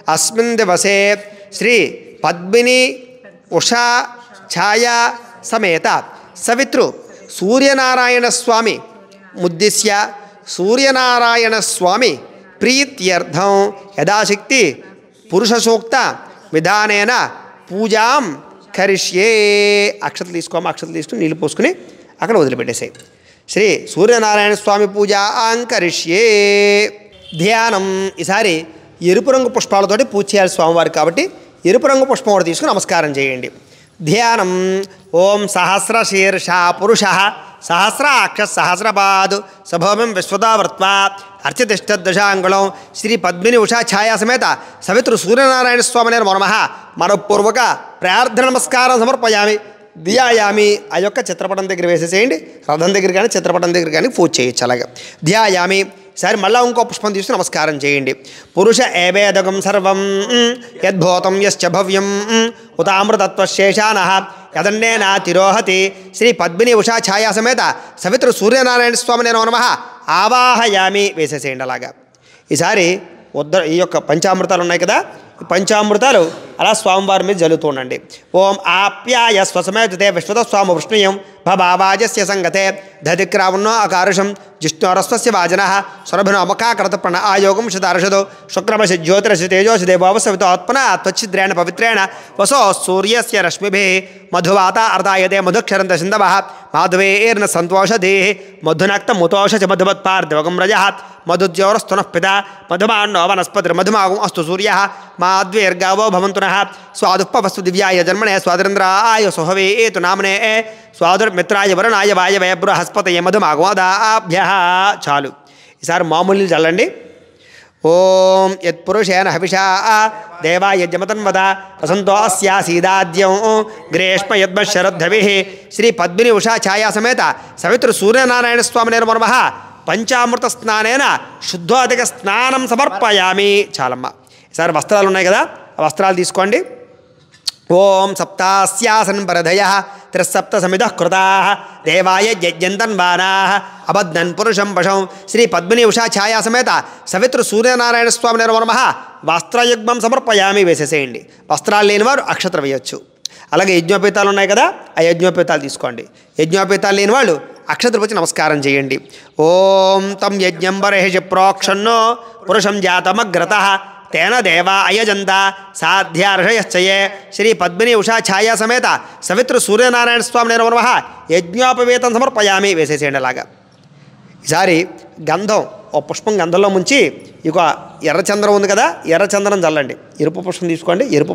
अस्मिन् दिवसे श्री पद्मिनी उषा छाया समेत सवितृ सूर्यनारायण स्वामी मुद्दिश्य सूर्यनारायण स्वामी प्रीत्यर्थं यथाशक्ति पुरुषसूक्त विधानेन పూజాం కరిష్యే. అక్షతలు తీసుకోమా, అక్షతలు తీసుకుని నీళ్ళు పోసుకుని అక్కడ వదిలిపెట్టేసాయి. శ్రీ సూర్యనారాయణ స్వామి పూజాం కరిష్యే. ధ్యానం. ఈసారి ఎరుపు రంగు పుష్పాలతోటి పూజ చేయాలి స్వామివారికి కాబట్టి ఎరుపు రంగు పుష్పం ఒకటి తీసుకుని నమస్కారం చేయండి. ధ్యానం. ఓం సహస్రశీర్ష పురుష సహస్రాక్ష సహస్రపాద్ సభౌమిం విశ్వదావృత్వా అర్చితిష్టదశాంగుళం శ్రీ పద్మిని ఉషా ఛాయా సమేత సవితృ సూర్యనారాయణ స్వామినే నమః. మనపూర్వక ప్రార్థన నమస్కారం సమర్పయామి. ధ్యాయామి. ఆ యొక్క చిత్రపటం దగ్గర వేసేసేయండి. రథం దగ్గర కానీ చిత్రపటం దగ్గర కానీ పూజ చేయొచ్చు. అలాగే ధ్యాయామి. సరే మళ్ళీ ఇంకో పుష్పం తీసుకుని నమస్కారం చేయండి. పురుష ఏవేదకం సర్వం యద్భూతం యశ్చ భవ్యం ఉతామృతత్వశేషానః యదన్నేన తిరోహతి శ్రీ పద్మిని ఉషా ఛాయా సమేత సవితృ సూర్యనారాయణ స్వామినే నమః. ఆవాహయామి. వేసేసేయండి అలాగా. ఈసారి ఈ యొక్క పంచామృతాలు ఉన్నాయి కదా, ఈ పంచామృతాలు అలా స్వామివారి మీద జల్లుతూ ఉండండి. ఓం ఆప్యాయ స్వసమేతే విశ్వత స్వామి వృష్ణీయం భవాజస్య సంగతే దధిక్రావున్నో అకారుషం జిష్ణోరస్వస్య వాజన స్వరభినో అమకాకరత ప్రణా ఆయోగం శతార్షదో శుక్రమసి జ్యోతిరసి తేజోసి దేవోపసవితో ఆత్మన త్వచ్చిద్రేణ పవిత్రేణ వసో సూర్యస్య రశ్మిభిః మధువాత అర్ధాయతే మధుక్షరంత సింధవః మాధవేర్న సంతోషధే మధునక్తముతోష చ మధుమత్పార్థివగం రజః మధుజ్యోరస్తునః పితా మధుమాన్నో వనస్పతిర్మధుమాగం అస్తు సూర్యః మాద్వేర్గావో భవంతునః స్వాదుపవస్తు దివ్యాయ జన్మనే స్వాదరింద్రాయ సుహవేతు నామనే స్వాదుర్మిత్రాయ వరుణాయ వాయవే బృహస్పతయ మధుమాగోదాభ్యః. చాలు. ఈసారి మామూలు చల్లండి. ఓం యత్పురుషేణ హవిషా దేవాయజ్ఞమతన్వద వసంతో అస్యాసీదాద్యం గ్రీష్మ యద్మశరద్ధవిః శ్రీ పద్మిని ఉషా ఛాయా సమేత సవితృ సూర్యనారాయణ స్వామినే నమః. పంచామృత స్నానేన శుద్ధోదక స్నానం సమర్పయామి. చాలమ్మ. ఈసారి వస్త్రాలు ఉన్నాయి కదా, ఆ వస్త్రాలు తీసుకోండి. ఓం సప్తాస్యాసన్ పరధయ త్రిసప్త సమిధ కృతా దేవాయ యజ్ఞంతన్వానా అబద్ధన్ పురుషం పశం శ్రీ పద్మిని ఉషా ఛాయా సమేత సవితృ సూర్యనారాయణ స్వామినే నమః. వస్త్రయుగ్మం సమర్పయామి. వేసేసేయండి. వస్త్రాలు లేని వారు అక్షత్ర వేయచ్చు. అలాగే యజ్ఞోపేతాలు ఉన్నాయి కదా, ఆ యజ్ఞోపేతాలు తీసుకోండి. యజ్ఞోపేతాలు లేని వాళ్ళు అక్షతలు వచ్చి నమస్కారం చేయండి. ఓం తం యజ్ఞం బర్హిషి ప్రోక్షన్నో పురుషం జాతమగ్రతః తేన దేవా అయజంత సాధ్యార్షయశ్చయే శ్రీ పద్మిని ఉషా ఛాయా సమేత సవితృ సూర్యనారాయణ స్వామినే నమః. యజ్ఞోపవేతం సమర్పయామి. వేసేసేయండి అలాగా. ఈసారి గంధం ఓ పుష్పం గంధంలో ముంచి ఇక ఎర్రచంద్రం ఉంది కదా, ఎర్రచందనం చల్లండి. ఎరుపు పుష్పం తీసుకోండి. ఎరుపు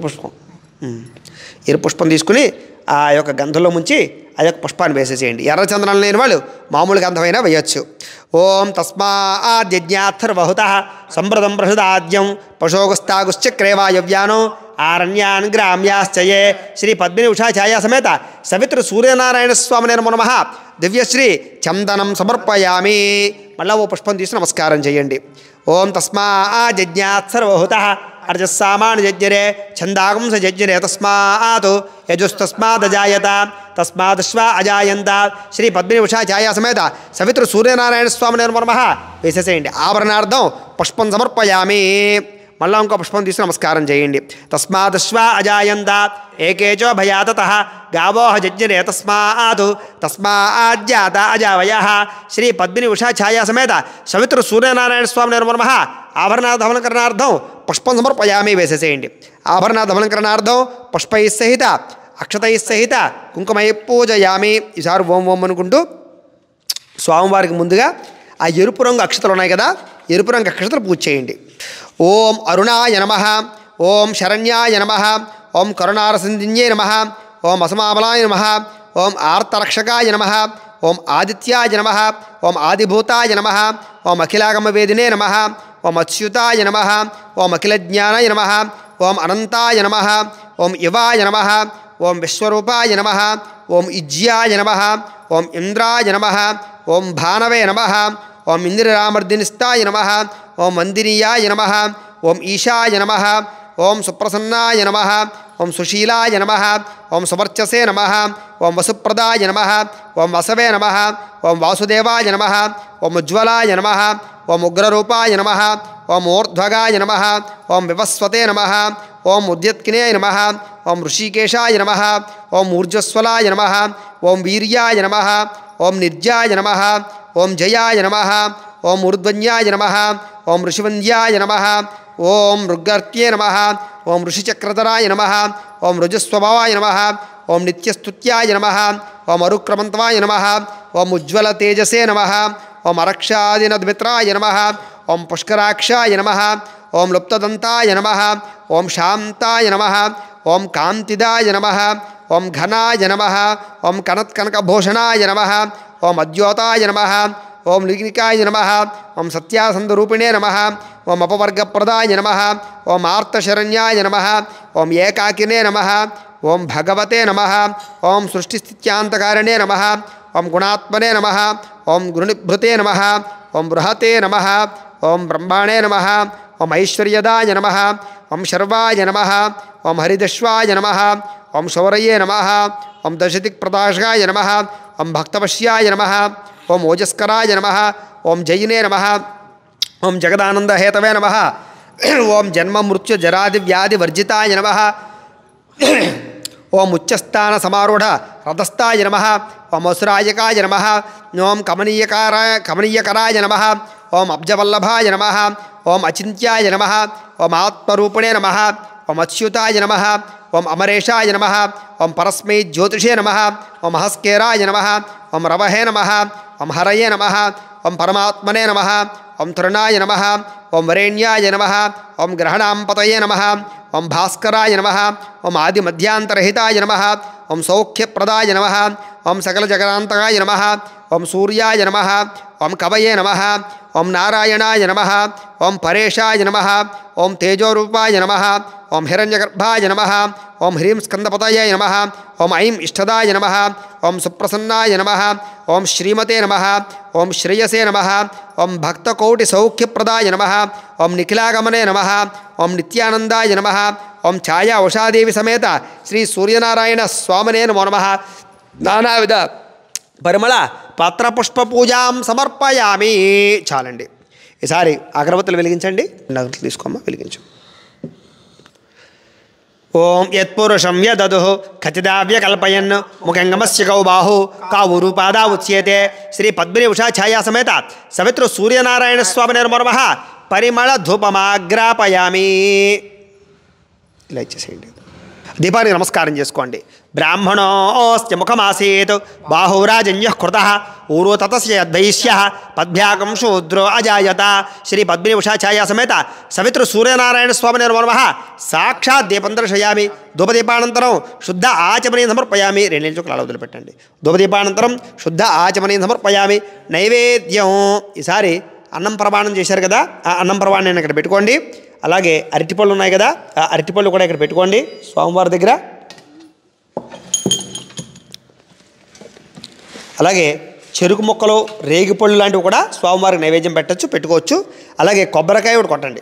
పుష్పం తీసుకుని ఆ యొక్క గంధంలో ముంచి ఆ యొక్క పుష్పాన్ని వేసేసేయండి. ఎర్రచందనం లేని వాళ్ళు మామూలు గంధమైనా వేయచ్చు. ఓం తస్మాద్యజ్ఞార్థర్వహుతః సంప్రదం ప్రసుదాద్యం పశోగస్తాగుశ్చక్రే వాయవ్యానో ఆరణ్యాన్ గ్రామ్యాశ్చయే శ్రీ పద్మిని ఉషా ఛాయా సమేత సవితృ సూర్యనారాయణ స్వామినే నమః. దివ్యశ్రీ చందనం సమర్పయామి. మళ్ళా ఓ పుష్పం తీసి నమస్కారం చేయండి. ఓం తస్మాద్యజ్ఞార్థర్వహుతః అర్జస్సామాన్ యజ్ఞరే ఛందాగంస యజ్ఞరే తస్మాత్ యజుస్తస్మాదజాయత తస్మాదశ్వ అజాయంత శ్రీ పద్మిని ఉషా ఛాయా సమేత సవితృ సూర్యనారాయణ స్వామినే నమః. వేసేసేయండి. ఆభరణార్థం పుష్పం సమర్పయామి. మళ్ళా ఇంకో పుష్పం తీసి నమస్కారం చేయండి. తస్మాదశ్వ అజాయంత ఏకేచో భయాతతః గావోహ యజ్ఞరే తస్మాజ్జాత అజావయః శ్రీ పద్మిని ఉషా ఛాయా సమేత సవితృ సూర్యనారాయణ స్వామినే నమః. ఆభరణాధమలంకరణార్థం పుష్పం సమర్పయామి. వేసేసేయండి. ఆభరణాధమలంకరణార్థం పుష్పై సహిత అక్షతై సహిత కుంకుమై పూజయామి. ఈసారి ఓం ఓం అనుకుంటూ స్వామివారికి ముందుగా ఆ ఎరుపు రంగు అక్షతలు ఉన్నాయి కదా, ఎరుపు రంగు అక్షతలు పూజ చేయండి. ఓం అరుణాయ నమః. ఓం శరణ్యాయ నమః. ఓం కరుణారసింధిన్యే నమః. ఓం అసమాబలాయ నమః. ఓం ఆర్తరక్షకాయ నమః. ఓం ఆదిత్యాయ నమః. ఓం ఆదిభూతాయ నమః. ఓం అఖిలాగమవేదినే నమః. ఓం అచ్యుతాయ నమః. ఓం అఖిలజ్ఞానాయ నమః. ఓం అనంతాయ నమః. ఓం ఇవాయ నమః. ఓం విశ్వరూపాయ నమః. ఓం ఇజ్యాయ నమః. ఓం ఇంద్రాయ నమః. ఓం భానవే నమః. ఓం ఇంద్రరామర్దినిస్తాయ నమః. ఓం మందినీయాయ నమః. ఓం ఈశాయ నమః. ఓం సుప్రసన్నాయ నమః. ఓం సుశీలాయ నమః. ఓం సువర్చసే నమః. ఓం వసుప్రదాయ నమః. ఓం వసవే నమః. ఓం వాసుదేవాయ నమః. ఓం ఉజ్వలాయ నమః. ఓం ఉగ్రరూపాయ నమః ఓం ఊర్ధ్వగాయ నమః ఓం వివస్వతే నమః ఓం ఉద్యత్కినే నమః ఓం ఋషికేశాయ నమః ఓం ఊర్జస్వలాయ నమః ఓం వీర్యాయ నమః ఓం నిర్జాయ నమః ఓం జయాయ నమః ఓం ఊర్ధ్వన్యాయ నమః ఓం ఋషివంద్యాయ నమః ఓం రుగ్గర్త్యే నమః ఓం ఋషిచక్రధరాయ నమః ఓం రుజస్వభావాయ నమః ఓం నిత్యస్తుత్యాయ నమః ఓం అరుక్రమంతవాయ నమః ఓం ఉజ్వల తేజసే నమః ఓం అరక్షాదినద్మిత్రాయ నమః ఓం పుష్కరాక్షాయ నమః ఓం లుప్తదంతాయ నమః ఓం శాంతాయ నమః ఓం కాంతిదాయ నమః ఓం ఘనాయ నమః ఓం కనత్కనకభూషణాయ నమః ఓం అద్యోతాయ నమః ఓం లిగ్నికాయ నమః ఓం సత్యాసందరూపిణే నమః ఓం అపవర్గప్రదాయ నమః ఓం ఆర్తశరణ్యాయ నమః ఓం ఏకాకినే నమః ఓం భగవతే నమః ఓం సృష్టిస్థిత్యాంతకారిణే నమః ఓం గుణాత్మనే నమః ఓం గురునిభృతే నమః ఓం బృహతే నమః ఓం బ్రహ్మాణే నమః ఓం ఐశ్వర్యదాయ నమః ఓం శర్వాయ నమః ఓం హరిదశ్వాయ నమః ఓం శౌరయే నమః ఓం దశదిక్ప్రదాశాయ నమః ఓం భక్తవశ్యాయ నమః ఓం ఓజస్కరాయ నమః ఓం జయినే నమః ఓం జగదానందహేతవే నమః ఓం జన్మమృత్యుజరాదివ్యాధివర్జితాయ నమః ఓం ఉచ్చస్థాన సమారూఢ రథస్థాయ నమః ఓం అసురాయకాయ నమః ఓం కమనీయకరాయ నమః ఓం అబ్జవల్లభాయ నమః ఓం అచింత్యాయ నమః ఓం ఆత్మరూపిణే నమః ఓం అచ్యుతాయ నమః ఓం అమరేశాయ నమః ఓం పరస్మై జ్యోతిషే నమః ఓం హస్కేరాయ నమః ఓం రవహే నమః ఓం హరయే నమః ఓం పరమాత్మనే నమః ఓం తృణాయ నమః ఓం వరేణ్యాయ నమః ఓం గ్రహణాంపతయే నమః ఓం భాస్కరాయ నమః ఓం ఆదిమధ్యాంతరహితాయ నమః ఓం సౌఖ్యప్రదాయ నమః ఓం సకలజగదాంతకాయ నమః ఓం సూర్యాయ నమః ఓం కవయే నమః ఓం నారాయణాయ నమః ఓం పరేశాయ నమః ఓం తేజోరూపాయ నమః ఓం హిరణ్యగర్భాయ నమః ఓం హ్రీం స్కందపతయే నమః ఓం ఐం ఇష్టదాయ నమః ఓం సుప్రసన్నాయ నమః ఓం శ్రీమతే నమః ఓం శ్రేయసే నమః ఓం భక్తకోటి సౌఖ్యప్రదాయ నమః ఓం నిఖిలాగమనే నమః ఓం నిత్యానందాయ నమః ఓం ఛాయా ఉషాదేవి సమేత శ్రీ సూర్యనారాయణ స్వామినే నమో నమః నానావిధ పరిమళ పత్రపుష్ప పూజాం సమర్పయామి. చాలండి. ఈసారి అగరబత్తులు వెలిగించండి. అగరబత్తులు తీసుకోమ్మా, వెలిగించు. ఓం యత్పురుషం యదదు ఖచ్చితావ్య కల్పయన్ ముఖంగమస్య కౌ బాహు కావురు పాదా ఉచ్యతే శ్రీ పద్మిని ఉషా ఛాయా సమేత సవితృ సూర్యనారాయణ స్వామి నిర్మర్మః పరిమళ ధూపమాగ్రాపయామి. ఇలా ఇచ్చేసేయండి. దీపానికి నమస్కారం చేసుకోండి. బ్రాహ్మణోస్య ముఖమాసీత్ బాహురాజన్య కృత ఊరో తతస్య యద్వైశ్య పద్భ్యాకం శూద్రో అజాయత శ్రీ పద్మిని ఉషా ఛాయా సమేత సవితృ సూర్యనారాయణ స్వామి నిర్మర్మః సాక్షాత్ దీపం దర్శయామి. ధూపదీపానంతరం శుద్ధ ఆచమనీయం సమర్పయామి. 2 నిమిషాలు అలా వదిలిపెట్టండి. ధూపదీపానంతరం శుద్ధ ఆచమనీయం సమర్పయామి. నైవేద్యం ఈసారి అన్నం ప్రమాణం చేశారు కదా, ఆ అన్నం ప్రమాణాన్ని ఇక్కడ పెట్టుకోండి. అలాగే అరటిపళ్ళు ఉన్నాయి కదా, ఆ అరటిపళ్ళు కూడా ఇక్కడ పెట్టుకోండి స్వామివారి దగ్గర. అలాగే చెరుకు ముక్కలు, రేగిపళ్ళు లాంటివి కూడా స్వామివారికి నైవేద్యం పెట్టుకోవచ్చు. అలాగే కొబ్బరికాయ కూడా కొట్టండి.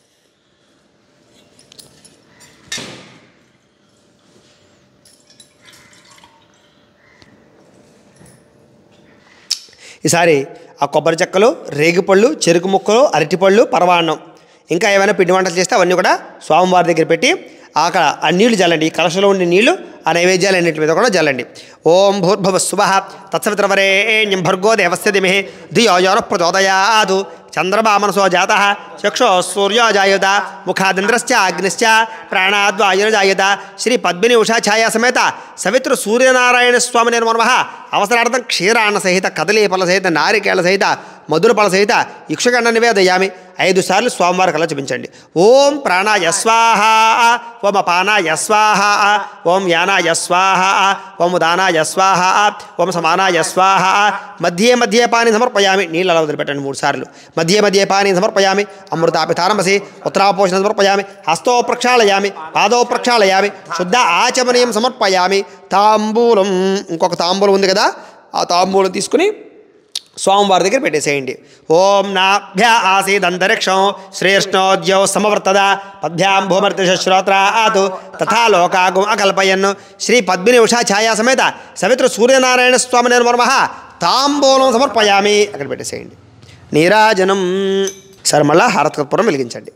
ఈసారి ఆ కొబ్బరి చెక్కలు, రేగిపళ్ళు, చెరుకు ముక్కలు, అరటిపళ్ళు, పరవాన్నం, ఇంకా ఏమైనా పిండి వంటలు చేస్తే అవన్నీ కూడా స్వామివారి దగ్గర పెట్టి అక్కడ ఆ నీళ్లు జల్లండి. ఈ కలశంలో ఉండే నీళ్లు ఆ నైవేద్యాలు అన్నింటి మీద కూడా జల్లండి. ఓం భూర్భువస్సువః తత్సవితుర్వరేణ్యం భర్గో దేవస్య ధీమహి ధియో యో నః ప్రచోదయాత్. చంద్రమా మనసో జాతః చక్షో సూర్యో జాయత ముఖాదింద్రశ్చ అగ్నిశ్చ ప్రాణాద్వాయుర్జాయత. శ్రీ పద్మిని ఉషా ఛాయా సమేత సవితృ సూర్యనారాయణ స్వామి నిర్మర్మః అవసరార్థం క్షీరాన్న సహిత, కదలీఫల సహిత, నారికేళ సహిత, మధురఫల సహిత ఇక్షుగండ నివేదయామి. 5 సార్లు స్వామివారికి అలా చూపించండి. ఓం ప్రాణాయ స్వాహ, ఓం అపానాయ స్వాహ, ఓం యానాయ స్వాహ, ఓం ఉదానాయ స్వాహ, ఓం సమానాయ స్వాహ. మధ్యే మధ్యే పాని సమర్పయామి. నీళ్ళు అలా వదిలిపెట్టండి 3 సార్లు. మధ్యే మధ్యే పాని సమర్పయామి. అమృతాపితారమసి ఉత్తరాపోషణ సమర్పయామి. హస్తో ప్రక్షాళయామి, పాదో ప్రక్షాళయామి. శుద్ధ ఆచమనీయం సమర్పయామి. తాంబూలం, ఇంకొక తాంబూలం ఉంది కదా, ఆ తాంబూలం తీసుకుని స్వామివారి దగ్గర పెట్టేసేయండి. ఓం నాభ్య ఆసీదంతరిక్షం శ్రేష్ఠోద్యో సమవర్తద పద్భ్యాం భూమర్తిశ్రోత్రాత్ తథా లోకాగం అకల్పయన్. శ్రీ పద్మిని ఉషా ఛాయా సమేత సవితృ సూర్యనారాయణ స్వామి నిర్మర్మః తాంబూలం సమర్పయామి. అక్కడ పెట్టేసేయండి. నీరాజనం. సరే, మళ్ళా హారతకర్పూరం వెలిగించండి.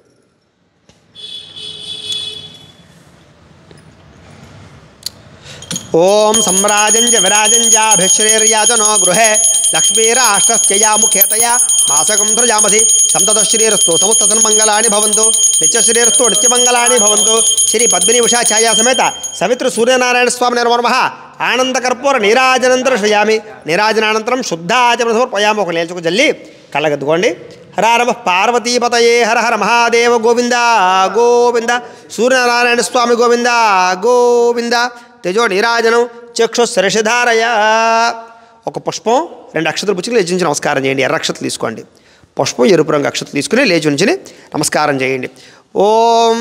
ఓం సమ్రాజంజ విరాజంజాభిశ్రీర్యాజనో గృహే లక్ష్మీరాష్ట్రస్యయా ముఖేతయా మాసకం ధృజామసి సంతతశ్రీరస్తు సమస్తసన్మంగళాని భవంతు నిత్యశ్రీరస్తు నిత్యమంగళాని భవంతు. శ్రీ పద్మిని ఉషా ఛాయా సమేత సవితృ సూర్యనారాయణ స్వామి నమః. ఆనందకర్పూర నీరాజనంతరం శ్రయామి. నీరాజనానంతరం శుద్ధాచమన సమర్పయామి. ఒక లేచుకు జల్లి కళ్ళగద్దుకోండి. హర నమః పార్వతీపతయే హర హర మహాదేవ గోవింద గోవింద. సూర్యనారాయణ స్వామి గోవింద గోవింద. తేజో నీరాజనం చక్షుశిరషధారయ. ఒక పుష్పం 2 అక్షతలు పుచ్చుకుని లేచి నుంచి నమస్కారం చేయండి. ఎర్ర అక్షతలు తీసుకోండి. పుష్పం ఎరుపు రంగు అక్షతలు తీసుకుని లేచి నుంచి నమస్కారం చేయండి. ఓం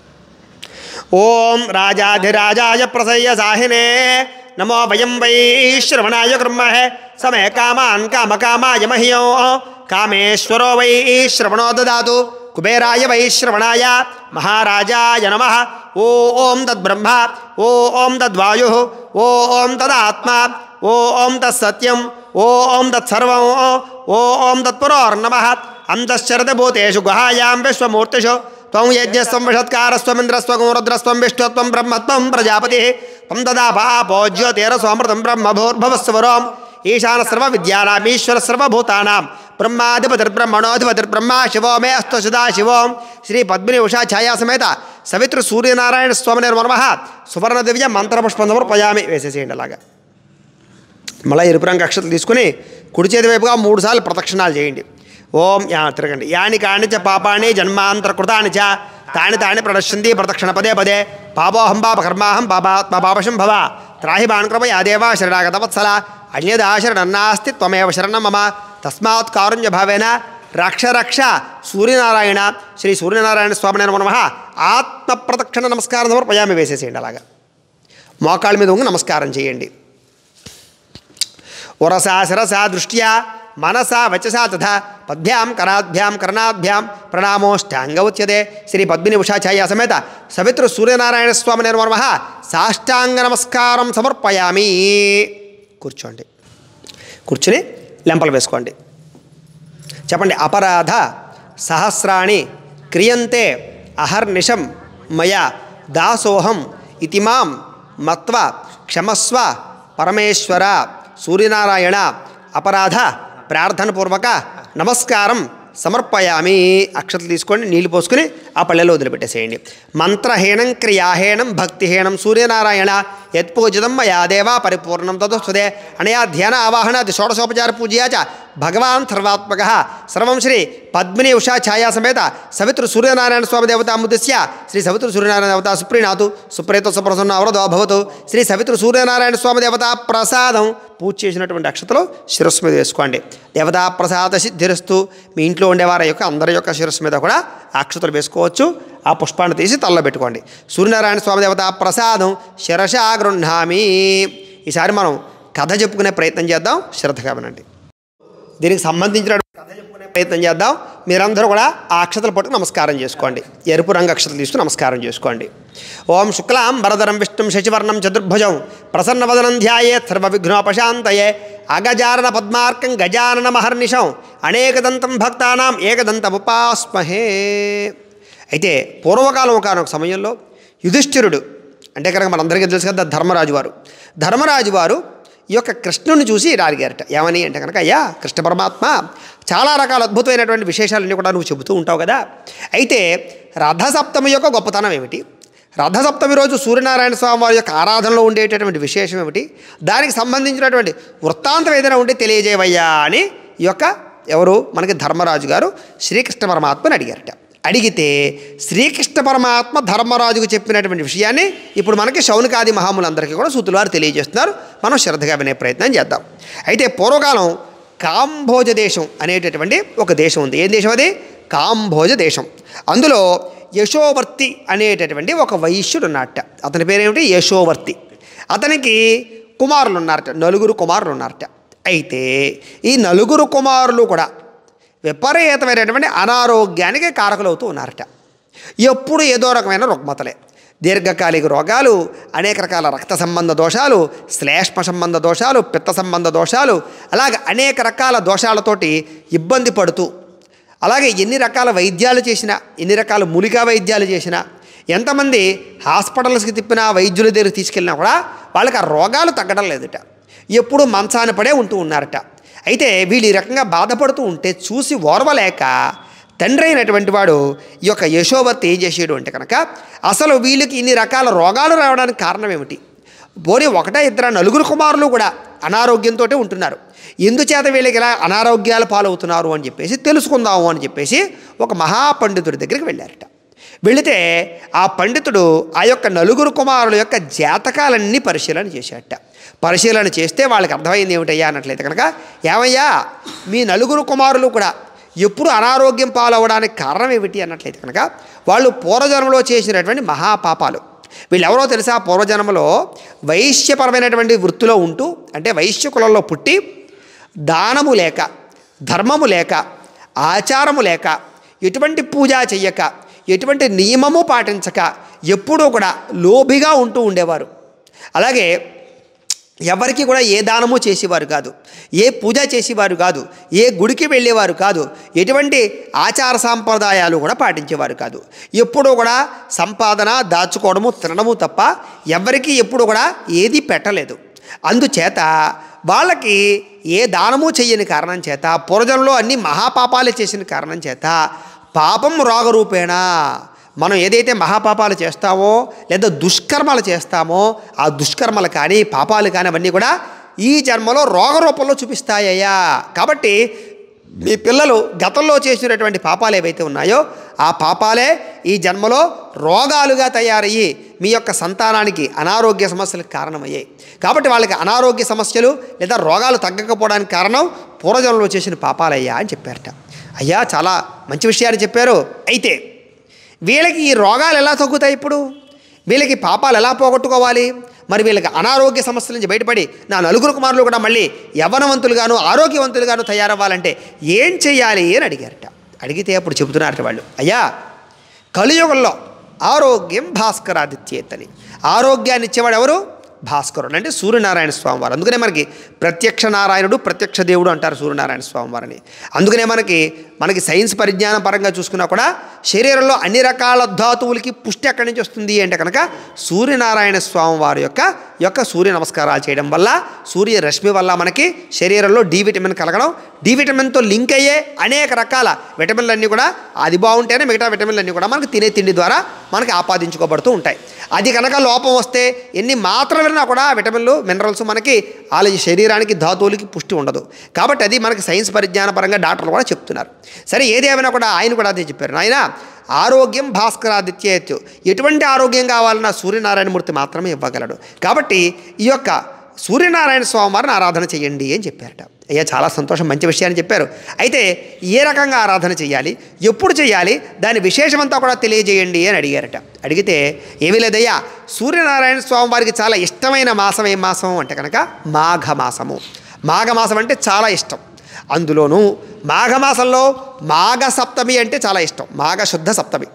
ఓం రాజాధిరాజాయ ప్రసయ్య సాహినే నమో వయం వై శ్రవణాయ కుర్మహే సమే కామాన్ కామకామాయ మహ్యం కామేశ్వరో వై శ్రవణో దదాతు కుబేరాయ వై శ్రవణాయ మహారాజాయ నమః. ఓం తద్బ్రహ్మ ఓం తద్వాయు ఓం తదాత్మా ఓం తత్సత్యం ఓం తత్సర్వం ఓం తత్పురోర్నమః. అంతశ్చరదభూతేషు గుహాయాం విశ్వమూర్తిషు త్వం యజ్ఞస్వం విషత్కారస్వమింద్రస్వం రుద్రస్వం విష్ణుత్వం బ్రహ్మత్వం ప్రజాపతి త్వం తదాపో జ్యోతిరసోమృతం బ్రహ్మభూర్భువస్వరం ఈశాన సర్వవిద్యానామీశ్వర సర్వభూతానాం బ్రహ్మాధిపతిర్బ్రహ్మణోధిపతిర్బ్రహ్మ శివో మే అస్తు సదాశివం. శ్రీ పద్మిని ఉషా ఛాయా సమేత సవితృ సూర్యనారాయణ స్వామి నమః. సువర్ణ దివ్య మంత్రపుష్పం సమర్పయామి. వేసేసేయండి అలాగా. మళ్ళీ ఎరుపు రంగు అక్షతలు తీసుకుని కుడి చేతి వైపుగా 3 సార్లు ప్రదక్షిణాలు చేయండి. ఓం తిరగండి. యాని కాని చ పాపాని జన్మాంతరకృతాని చ తాని తాని ప్రణశ్యంతి ప్రదక్షిణ పదే పదే. పాపోహం పాప కర్మాహం పాపాత్మ పాపశం భవ త్రాహి బాణకృప యాదేవా శరణాగత వత్సల అన్యదా శరణన్నాస్తి త్వమేవ శరణం మమ తస్మాత్ కారుణ్య భావేన రక్ష రక్ష సూర్యనారాయణ. శ్రీ సూర్యనారాయణ స్వామి నమః. ఆత్మ ప్రదక్షిణ నమస్కారం సమర్పయామి. వేసేసేయండి అలాగా. మోకాళ్ళ మీద ఉంగి నమస్కారం చేయండి. ఉరసా శిరసా దృష్ట్యా మనసా వచసా తథా పద్భ్యాం కరాభ్యాం కర్ణాభ్యాం ప్రణామోష్టాంగ ఉచ్యతే. శ్రీ పద్మిని ఉషా ఛాయా సమేత సవితృ సూర్యనారాయణ స్వామి నమః. సాష్టాంగ నమస్కారం సమర్పయామి. కూర్చోండి. కూర్చుని లెంపలు వేసుకోండి. చెప్పండి. అపరాధ సహస్రాణి క్రియంతే అహర్నిశం మయా దాసోహం ఇతి మాం మత్వ క్షమస్వ పరమేశ్వర. సూర్యనారాయణ అపరాధ ప్రార్థనపూర్వక నమస్కారం సమర్పయామి. అక్షతలు తీసుకోండి. నీళ్లు పోసుకుని ఆ పళ్ళెలో వదిలిపెట్టేసేయండి. మంత్రహీనం క్రియాహీనం భక్తిహీనం సూర్యనారాయణ యత్పూజితం మయా దేవా పరిపూర్ణం తదోస్తుతే. అనయా ధ్యాన ఆవాహనాది షోడశోపచార పూజయా చ భగవాన్ సర్వాత్మక. సర్వం శ్రీ పద్మిని ఉషా ఛాయా సమేత సవితృ సూర్యనారాయణ స్వామి దేవతాముద్దిశ్య శ్రీ సవితృ సూర్యనారాయణ దేవత సుప్రీణాతు సుప్రేత సుప్రసన్న అవరదో భవతు. శ్రీ సవితృ సూర్యనారాయణ స్వామి దేవతా ప్రసాదం పూజ చేసినటువంటి అక్షతలు శిరస్సు మీద వేసుకోండి. దేవతా ప్రసాద సిద్ధిరస్తు. మీ ఇంట్లో ఉండేవారి యొక్క అందరి యొక్క శిరస్సు మీద కూడా అక్షతలు వేసుకోవచ్చు. ఆ పుష్పాన్ని తీసి తలలో పెట్టుకోండి. సూర్యనారాయణ స్వామి దేవతా ప్రసాదం శిరసా గృహ్ణామి. ఈసారి మనం కథ చెప్పుకునే ప్రయత్నం చేద్దాం. శ్రద్ధగా వినండి. దీనికి సంబంధించిన కథ చెప్పుకునే ప్రయత్నం చేద్దాం. మీరందరూ కూడా ఆ అక్షతలు పట్టుకు నమస్కారం చేసుకోండి. ఎరుపు రంగు అక్షతలు తీసుకుని నమస్కారం చేసుకోండి. ఓం శుక్లాం వరదరం విష్ణుం శశివర్ణం చతుర్భుజం ప్రసన్నవదనం ధ్యాయేత్ సర్వవిఘ్నోపశాంతయే. అగజానన పద్మార్కం గజానన మహర్నిశం అనేకదంతం భక్తానాం ఏకదంతముపాస్మహే. అయితే పూర్వకాలం ఒకనొక సమయంలో యుధిష్ఠిరుడు అంటే కనుక మనందరికీ తెలుసు కదా ధర్మరాజు వారు ఈ యొక్క కృష్ణుని చూసి రాలిగారట. ఏమని అంటే కనుక, అయ్యా కృష్ణ పరమాత్మ చాలా రకాల అద్భుతమైనటువంటి విశేషాలన్నీ కూడా నువ్వు చెబుతూ ఉంటావు కదా. అయితే రథసప్తమి యొక్క గొప్పతనం ఏమిటి? రథసప్తమి రోజు సూర్యనారాయణ స్వామి వారి యొక్క ఆరాధనలో ఉండేటటువంటి విశేషం ఏమిటి? దానికి సంబంధించినటువంటి వృత్తాంతం ఏదైనా ఉంటే తెలియజేవయ్యా అని ఈ యొక్క ఎవరు మనకి ధర్మరాజు గారు శ్రీకృష్ణ పరమాత్మని అడిగారట. అడిగితే శ్రీకృష్ణ పరమాత్మ ధర్మరాజుకు చెప్పినటువంటి విషయాన్ని ఇప్పుడు మనకి శౌనకాది మహాములందరికీ కూడా సూతుల వారు తెలియజేస్తున్నారు. మనం శ్రద్ధగా వినే ప్రయత్నం చేద్దాం. అయితే పూర్వకాలం కాంభోజ దేశం అనేటటువంటి ఒక దేశం ఉంది. ఏం దేశం అది? కాంభోజ దేశం. అందులో యశోవర్తి అనేటటువంటి ఒక వైశ్యుడు ఉన్నారట. అతని పేరేమిటి? యశోవర్తి. అతనికి కుమారులు ఉన్నారట, 4 కుమారులు ఉన్నారట. అయితే ఈ 4 కుమారులు కూడా విపరీతమైనటువంటి అనారోగ్యానికి కారకులవుతూ ఉన్నారట. ఎప్పుడు ఏదో రకమైన రుగ్మతలే. దీర్ఘకాలిక రోగాలు, అనేక రకాల రక్త సంబంధ దోషాలు, శ్లేష్మ సంబంధ దోషాలు, పిత్త సంబంధ దోషాలు, అలాగే అనేక రకాల దోషాలతోటి ఇబ్బంది పడుతూ, అలాగే ఎన్ని రకాల వైద్యాలు చేసినా, ఎన్ని రకాల మూలికా వైద్యాలు చేసినా, ఎంతమంది హాస్పిటల్స్కి తిప్పినా, వైద్యుల దగ్గరికి తీసుకెళ్ళినా కూడా వాళ్ళకి ఆ రోగాలు తగ్గడం లేదుట. ఎప్పుడూ మంచాన పడే ఉంటూ ఉన్నారట. అయితే వీళ్ళు ఈ రకంగా బాధపడుతూ ఉంటే చూసి ఓర్వలేక తండ్రి అయినటువంటి వాడు ఈ యొక్క యశోవర్తి ఏం చేసాడు అంటే కనుక, అసలు వీళ్ళకి ఇన్ని రకాల రోగాలు రావడానికి కారణం ఏమిటి? పోనీ ఒకటే ఇద్దరు నలుగురు కుమారులు కూడా అనారోగ్యంతో ఉంటున్నారు, ఎందుచేత వీళ్ళకి ఇలా అనారోగ్యాలు పాలవుతున్నారు అని చెప్పేసి తెలుసుకుందాము అని చెప్పేసి ఒక మహాపండితుడి దగ్గరికి వెళ్ళారట. వెళితే ఆ పండితుడు ఆ యొక్క నలుగురు కుమారుల యొక్క జాతకాలన్నీ పరిశీలన చేశాడట. పరిశీలన చేస్తే వాళ్ళకి అర్థమైంది ఏమిటయ్యా అన్నట్లయితే కనుక, ఏమయ్యా మీ నలుగురు కుమారులు కూడా ఎప్పుడు అనారోగ్యం పాలవడానికి కారణం ఏమిటి అన్నట్లయితే కనుక, వాళ్ళు పూర్వజన్మలో చేసినటువంటి మహాపాపాలు. వీళ్ళు ఎవరో తెలుసా? పూర్వజన్మలో వైశ్యపరమైనటువంటి వృత్తిలో ఉంటూ, అంటే వైశ్య కులంలో పుట్టి దానము లేక, ధర్మము లేక, ఆచారము లేక, ఎటువంటి పూజ చెయ్యక, ఎటువంటి నియమము పాటించక ఎప్పుడూ కూడా లోభిగా ఉంటూ ఉండేవారు. అలాగే ఎవరికి కూడా ఏ దానము చేసేవారు కాదు, ఏ పూజ చేసేవారు కాదు, ఏ గుడికి వెళ్ళేవారు కాదు, ఎటువంటి ఆచార సాంప్రదాయాలు కూడా పాటించేవారు కాదు. ఎప్పుడూ కూడా సంపాదన దాచుకోవడము, తినడము తప్ప ఎవరికి ఎప్పుడు కూడా ఏది పెట్టలేదు. అందుచేత వాళ్ళకి ఏ దానము చెయ్యని కారణం చేత, పూర్వజన్మలో అన్ని మహాపాపాలు చేసిన కారణం చేత పాపం రోగరూపేణ, మనం ఏదైతే మహాపాపాలు చేస్తామో లేదా దుష్కర్మలు చేస్తామో ఆ దుష్కర్మలు కానీ పాపాలు కానీ అవన్నీ కూడా ఈ జన్మలో రోగ రూపంలో చూపిస్తాయ్యా. కాబట్టి మీ పిల్లలు గతంలో చేసినటువంటి పాపాలు ఏవైతే ఉన్నాయో ఆ పాపాలే ఈ జన్మలో రోగాలుగా తయారయ్యి మీ యొక్క సంతానానికి అనారోగ్య సమస్యలకు కారణమయ్యాయి. కాబట్టి వాళ్ళకి అనారోగ్య సమస్యలు లేదా రోగాలు తగ్గకపోవడానికి కారణం పూర్వజన్మలో చేసిన పాపాలయ్యా అని చెప్పారట. అయ్యా చాలా మంచి విషయాన్ని చెప్పారు. అయితే వీళ్ళకి ఈ రోగాలు ఎలా తగ్గుతాయి? ఇప్పుడు వీళ్ళకి పాపాలు ఎలా పోగొట్టుకోవాలి? మరి వీళ్ళకి అనారోగ్య సమస్యల నుంచి బయటపడి నా నలుగురు కుమారులు కూడా మళ్ళీ యవ్వనవంతులుగాను ఆరోగ్యవంతులుగాను తయారవ్వాలంటే ఏం చెయ్యాలి అని అడిగారట. అడిగితే అప్పుడు చెబుతున్నారట వాళ్ళు, అయ్యా కలియుగంలో ఆరోగ్యం భాస్కరాదిత్యేతని, ఆరోగ్యాన్ని ఇచ్చేవాడు ఎవరు? భాస్కరుడు, అంటే సూర్యనారాయణ స్వామి వారు. అందుకనే మనకి ప్రత్యక్ష నారాయణుడు, ప్రత్యక్ష దేవుడు అంటారు సూర్యనారాయణ స్వామి వారిని. అందుకనే మనకి సైన్స్ పరిజ్ఞానం పరంగా చూసుకున్నా కూడా శరీరంలో అన్ని రకాల ధాతువులకి పుష్టి ఎక్కడి నుంచి వస్తుంది అంటే కనుక సూర్యనారాయణ స్వామి వారి యొక్క సూర్య నమస్కారాలు చేయడం వల్ల, సూర్య రశ్మి వల్ల మనకి శరీరంలో డి విటమిన్ కలగడం, డి విటమిన్తో లింక్ అయ్యే అనేక రకాల విటమిన్లన్నీ కూడా అది బాగుంటేనే మిగతా విటమిన్లన్నీ కూడా మనకు తినే తిండి ద్వారా మనకి ఆపాదించుకోబడుతూ ఉంటాయి. అది కనుక లోపం వస్తే ఎన్ని మాత్రలు విన్నా కూడా విటమిన్లు మినరల్స్ మనకి వాళ్ళ శరీరానికి ధాతువులకి పుష్టి ఉండదు. కాబట్టి అది మనకి సైన్స్ పరిజ్ఞాన పరంగా డాక్టర్లు కూడా చెప్తున్నారు. సరే ఏదేమైనా కూడా ఆయన కూడా అదే చెప్పారు, నాయన ఆరోగ్యం భాస్కరాదిత్యేతు, ఎటువంటి ఆరోగ్యం కావాలన్నా సూర్యనారాయణమూర్తి మాత్రమే ఇవ్వగలడు. కాబట్టి ఈ యొక్క సూర్యనారాయణ స్వామి వారిని ఆరాధన చేయండి అని చెప్పారట. అయ్యా చాలా సంతోషం, మంచి విషయాన్ని చెప్పారు. అయితే ఏ రకంగా ఆరాధన చేయాలి, ఎప్పుడు చేయాలి, దాని విశేషమంతా కూడా తెలియజేయండి అని అడిగారట. అడిగితే ఏమీ లేదయ్యా, సూర్యనారాయణ స్వామి వారికి చాలా ఇష్టమైన మాసం ఏం మాసం అంటే కనుక మాఘమాసము. మాఘమాసం అంటే చాలా ఇష్టం. అందులోనూ మాఘమాసంలో మాఘ సప్తమి అంటే చాలా ఇష్టం. మాఘ శుద్ధ సప్తమి,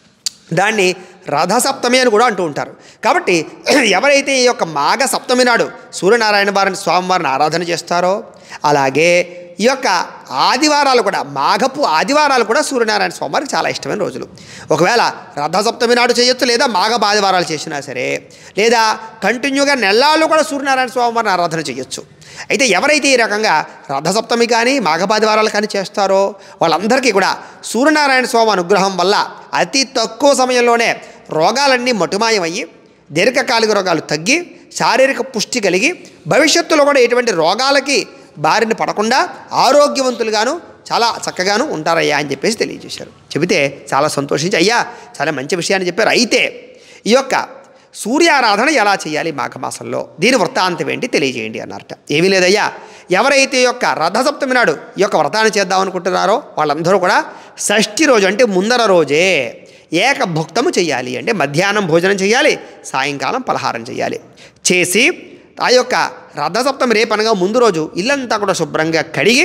దాన్ని రథసప్తమి అని కూడా అంటూ ఉంటారు. కాబట్టి ఎవరైతే ఈ యొక్క మాఘ సప్తమి నాడు సూర్యనారాయణ వారిని స్వామివారిని ఆరాధన చేస్తారో, అలాగే ఈ యొక్క ఆదివారాలు కూడా, మాఘపు ఆదివారాలు కూడా సూర్యనారాయణ స్వామివారికి చాలా ఇష్టమైన రోజులు. ఒకవేళ రథసప్తమి నాడు చేయొచ్చు, లేదా మాఘపు ఆదివారాలు చేసినా సరే, లేదా కంటిన్యూగా నెల్లాళ్ళు కూడా సూర్యనారాయణ స్వామివారిని ఆరాధన చేయొచ్చు. అయితే ఎవరైతే ఈ రకంగా రథసప్తమి కానీ మాఘపాదివారాలు కానీ చేస్తారో వాళ్ళందరికీ కూడా సూర్యనారాయణ స్వామి అనుగ్రహం వల్ల అతి తక్కువ సమయంలోనే రోగాలన్నీ మటుమాయమయ్యి, దీర్ఘకాలిక రోగాలు తగ్గి, శారీరక పుష్టి కలిగి, భవిష్యత్తులో కూడా ఎటువంటి రోగాలకి బారిన పడకుండా ఆరోగ్యవంతులుగాను చాలా చక్కగాను ఉంటారయ్యా అని చెప్పేసి తెలియజేశారు. చెబితే చాలా సంతోషించి, అయ్యా చాలా మంచి విషయాన్ని చెప్పారు. అయితే ఈ యొక్క సూర్యారాధన ఎలా చేయాలి మాఘమాసంలో, దీని వృత్తాంతం ఏంటి తెలియజేయండి అన్నారట. ఏమీ లేదయ్యా, ఎవరైతే యొక్క రథసప్తమి నాడు ఈ యొక్క వ్రతాన్ని చేద్దాం అనుకుంటున్నారో వాళ్ళందరూ కూడా షష్ఠి రోజు అంటే ముందర రోజే ఏకభుక్తము చేయాలి. అంటే మధ్యాహ్నం భోజనం చేయాలి, సాయంకాలం పలహారం చేయాలి. చేసి ఆ యొక్క రథసప్తమి రేపనగా ముందు రోజు ఇల్లంతా కూడా శుభ్రంగా కడిగి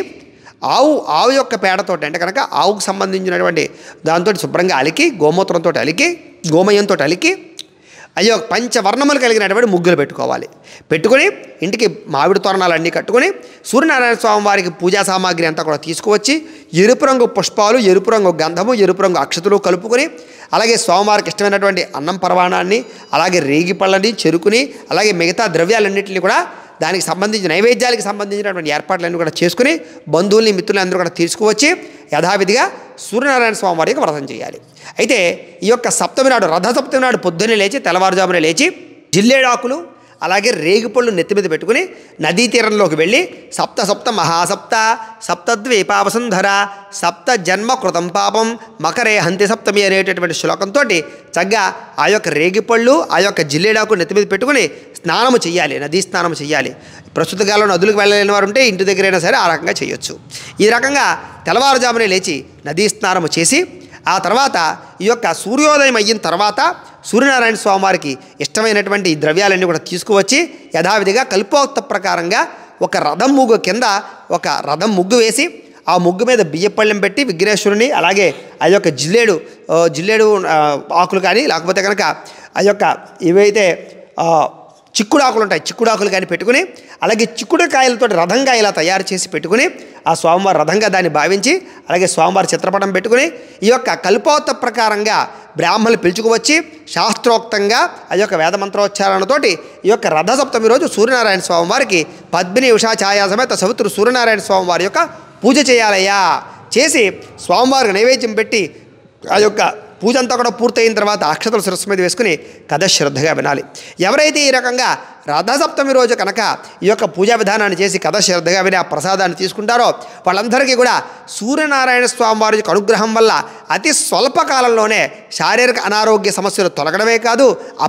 ఆవు యొక్క పేడతోటి, అంటే కనుక ఆవుకు సంబంధించినటువంటి దాంతో శుభ్రంగా అలికి, గోమూత్రంతో అలికి, గోమయంతో అలికి, అయ్యో పంచవర్ణములు కలిగినటువంటి ముగ్గులు పెట్టుకోవాలి. పెట్టుకుని ఇంటికి మామిడి తోరణాలన్నీ కట్టుకుని సూర్యనారాయణ స్వామి వారికి పూజా సామాగ్రి అంతా కూడా తీసుకువచ్చి ఎరుపు రంగు పుష్పాలు, ఎరుపు రంగు గంధము, ఎరుపు రంగు అక్షతలు కలుపుకొని అలాగే స్వామివారికి ఇష్టమైనటువంటి అన్నం పరవాణాన్ని, అలాగే రేగి పళ్ళని, చెరుకుని, అలాగే మిగతా ద్రవ్యాలన్నింటినీ కూడా దానికి సంబంధించిన నైవేద్యాలకు సంబంధించినటువంటి ఏర్పాట్లన్నీ కూడా చేసుకుని బంధువుల్ని మిత్రులని అందరూ కూడా తీసుకువచ్చి యథావిధిగా సూర్యనారాయణ స్వామి వారికి వ్రతం చేయాలి. అయితే ఈ యొక్క సప్తమి నాడు, రథ సప్తమి నాడు పొద్దున్నే లేచి తెల్లవారుజామునే లేచి జిల్లేడాకులు అలాగే రేగిపళ్ళు నెత్తి మీద పెట్టుకుని నదీ తీరంలోకి వెళ్ళి సప్త సప్త మహాసప్త సప్తద్వీపావసుంధర సప్త జన్మ కృతం పాపం మకరే హంతి సప్తమి అనేటటువంటి శ్లోకంతో చక్కగా ఆ యొక్క రేగిపళ్ళు ఆ యొక్క జిల్లేడాకు నెత్తి మీద పెట్టుకుని స్నానము చేయాలి, నదీ స్నానం చేయాలి. ప్రస్తుత కాలంలో నదులకు వెళ్ళలేని వారు ఉంటే ఇంటి దగ్గరైనా సరే ఆ రకంగా చేయొచ్చు. ఈ రకంగా తెల్లవారుజామునే లేచి నదీ స్నానము చేసి ఆ తర్వాత ఈ యొక్క సూర్యోదయం అయిన తర్వాత సూర్యనారాయణ స్వామివారికి ఇష్టమైనటువంటి ద్రవ్యాలన్నీ కూడా తీసుకువచ్చి యథావిధిగా కల్పోక్త ప్రకారంగా ఒక రథం ముగ్గు కింద ఒక రథం ముగ్గు వేసి ఆ ముగ్గు మీద బియ్యపళ్ళెం పెట్టి విఘ్నేశ్వరుని అలాగే ఆ యొక్క జిల్లేడు ఆకులు కానీ లేకపోతే కనుక ఆ యొక్క ఏవైతే చిక్కుడాకులు ఉంటాయి, చిక్కుడాకులు కానీ పెట్టుకుని అలాగే చిక్కుడుకాయలతో రథంగా ఇలా తయారు చేసి పెట్టుకుని ఆ స్వామివారి రథంగా దాన్ని భావించి అలాగే స్వామివారి చిత్రపటం పెట్టుకుని ఈ యొక్క కల్పోక్త ప్రకారంగా బ్రాహ్మణులు పిలుచుకువచ్చి శాస్త్రోక్తంగా ఆ యొక్క వేదమంత్రోచ్చారణతోటి ఈ యొక్క రథసప్తమి రోజు సూర్యనారాయణ స్వామి వారికి పద్మిని ఉషా ఛాయా సమేత సవిత్రు సూర్యనారాయణ స్వామి వారి యొక్క పూజ చేయాలయ్యా. చేసి స్వామివారికి నైవేద్యం పెట్టి ఆ యొక్క పూజ అంతా కూడా పూర్తయిన తర్వాత అక్షతలు శిరస్సు మీద వేసుకుని కథ శ్రద్ధగా వినాలి. ఎవరైతే ఈ రకంగా రథసప్తమి రోజు కనుక ఈ యొక్క పూజా విధానాన్ని చేసి కథ శ్రద్ధగా విని ఆ ప్రసాదాన్ని తీసుకుంటారో వాళ్ళందరికీ కూడా సూర్యనారాయణ స్వామి వారి యొక్క అనుగ్రహం వల్ల అతి స్వల్పకాలంలోనే శారీరక అనారోగ్య సమస్యలు తొలగడమే కాదు,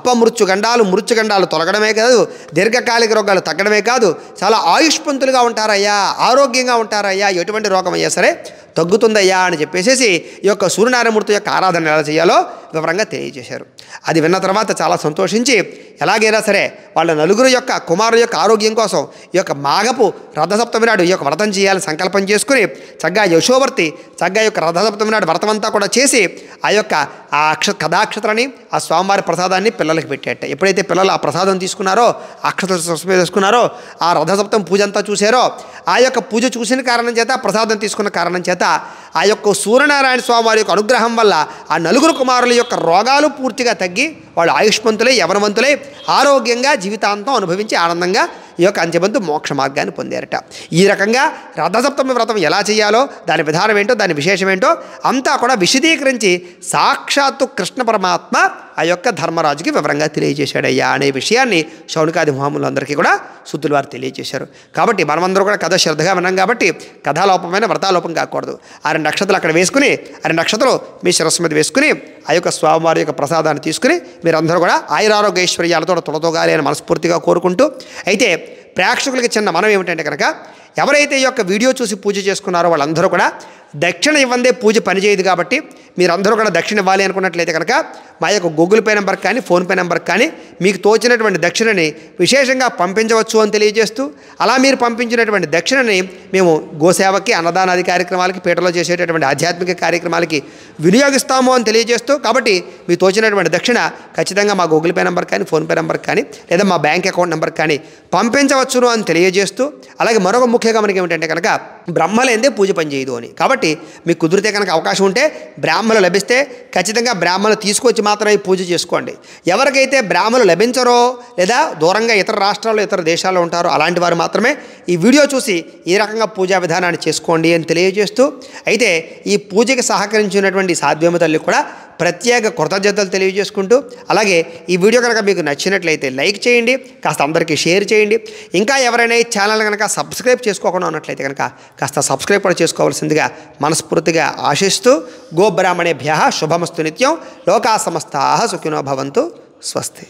మృత్యుగండాలు తొలగడమే కాదు, దీర్ఘకాలిక రోగాలు తగ్గడమే కాదు, చాలా ఆయుష్పంతులుగా ఉంటారయ్యా, ఆరోగ్యంగా ఉంటారయ్యా, ఎటువంటి రోగం అయ్యా సరే తగ్గుతుందయ్యా అని చెప్పేసి ఈ యొక్క సూర్యనారాయణమూర్తి యొక్క ఆరాధన ఎలా చేయాలో వివరంగా తెలియజేశారు. అది విన్న తర్వాత చాలా సంతోషించి ఎలాగైనా సరే వాళ్ళ నలుగురు యొక్క కుమారుల యొక్క ఆరోగ్యం కోసం ఈ యొక్క మాఘపు రథసప్తమి నాడు ఈ యొక్క వ్రతం చేయాలని సంకల్పం చేసుకుని చక్కగా యశోవర్తి చక్కగా యొక్క రథసప్తమి నాడు వ్రతమంతా కూడా చేసి ఆ యొక్క ఆ కథాక్షతలని ఆ స్వామివారి ప్రసాదాన్ని పిల్లలకి పెట్టేట. ఎప్పుడైతే పిల్లలు ఆ ప్రసాదం తీసుకున్నారో అక్షతలు మీద తీసుకున్నారో ఆ రథసప్తమి పూజ అంతా చూశారో ఆ యొక్క పూజ చూసిన కారణం చేత ప్రసాదం తీసుకున్న కారణం చేత ఆ యొక్క సూర్యనారాయణ స్వామి వారి యొక్క అనుగ్రహం వల్ల ఆ నలుగురు కుమారుల యొక్క రోగాలు పూర్తిగా తగ్గి వాళ్ళు ఆయుష్మంతులై యవనవంతులై ఆరోగ్యంగా జీవితాంతం అనుభవించి ఆనందంగా ఈ యొక్క అంత్యబంధు మోక్ష మార్గాన్ని పొందారట. ఈ రకంగా రథసప్తమి వ్రతం ఎలా చేయాలో దాని విధానం ఏంటో దాని విశేషం ఏంటో అంతా కూడా విశదీకరించి సాక్షాత్తు కృష్ణ పరమాత్మ ఆ యొక్క ధర్మరాజుకి వివరంగా తెలియజేశాడయ్యా అనే విషయాన్ని శౌనకాది మహాములందరికీ కూడా శుద్ధుల వారు తెలియజేశారు. కాబట్టి మనమందరూ కూడా కథ శ్రద్ధగా విన్నాం కాబట్టి కథాలోపమైన వ్రతాలోపం కాకూడదు. ఆ 2 నక్షత్రాలు అక్కడ వేసుకుని ఆ 2 నక్షత్రాలు మీ శిరస్సు మీద వేసుకుని ఆ యొక్క స్వామివారి యొక్క ప్రసాదాన్ని తీసుకుని మీరందరూ కూడా ఆయురారోగ్య ఐశ్వర్యాలతో తొలతోగాలి అని మనస్ఫూర్తిగా కోరుకుంటూ, అయితే ప్రేక్షకులకి చిన్న మనం ఏమిటంటే కనుక ఎవరైతే ఈ యొక్క వీడియో చూసి పూజ చేసుకున్నారో వాళ్ళందరూ కూడా దక్షిణ ఇవ్వందే పూజ పనిచేయదు. కాబట్టి మీరందరూ కూడా దక్షిణ ఇవ్వాలి అనుకున్నట్లయితే కనుక మా యొక్క గూగుల్ పే నెంబర్ కానీ ఫోన్పే నెంబర్ కానీ మీకు తోచినటువంటి దక్షిణని విశేషంగా పంపించవచ్చు అని తెలియజేస్తూ, అలా మీరు పంపించినటువంటి దక్షిణని మేము గోసేవకి అన్నదానాది కార్యక్రమాలకి పీటలో చేసేటటువంటి ఆధ్యాత్మిక కార్యక్రమాలకి వినియోగిస్తాము అని తెలియజేస్తూ, కాబట్టి మీ తోచినటువంటి దక్షిణ ఖచ్చితంగా మా గూగుల్ పే నెంబర్ కానీ ఫోన్పే నెంబర్ కానీ లేదా మా బ్యాంక్ అకౌంట్ నెంబర్ కానీ పంపించవచ్చును అని తెలియజేస్తూ, అలాగే మరొక ముఖ్య గమనిక ఏమిటంటే కనుక బ్రహ్మలేందే పూజ పనిచేయదు అని. కాబట్టి మీకు కుదిరితే కనుక అవకాశం ఉంటే బ్రాహ్మణులు లభిస్తే ఖచ్చితంగా బ్రాహ్మణులు తీసుకొచ్చి మాత్రమే పూజ చేసుకోండి. ఎవరికైతే బ్రాహ్మణులు లభించరో లేదా దూరంగా ఇతర రాష్ట్రాల్లో ఇతర దేశాల్లో ఉంటారో అలాంటి వారు మాత్రమే ఈ వీడియో చూసి ఈ రకంగా పూజా విధానాన్ని చేసుకోండి అని తెలియజేస్తూ, అయితే ఈ పూజకి సహకరించినటువంటి సాధ్యమ తల్లి కూడా ప్రత్యేక కృతజ్ఞతలు తెలియజేసుకుంటూ, అలాగే ఈ వీడియో కనుక మీకు నచ్చినట్లయితే లైక్ చేయండి, కాస్త అందరికీ షేర్ చేయండి. ఇంకా ఎవరైనా ఈ ఛానల్ కనుక సబ్స్క్రైబ్ చేసుకోకుండా ఉన్నట్లయితే కనుక కాస్త సబ్స్క్రైబ్ కూడా చేసుకోవాల్సిందిగా మనస్ఫూర్తిగా ఆశిస్తూ, గోబ్రాహ్మణేభ్యః శుభమస్తు నిత్యం, లోకా సమస్తాః సుఖినో భవంతు, స్వస్తి.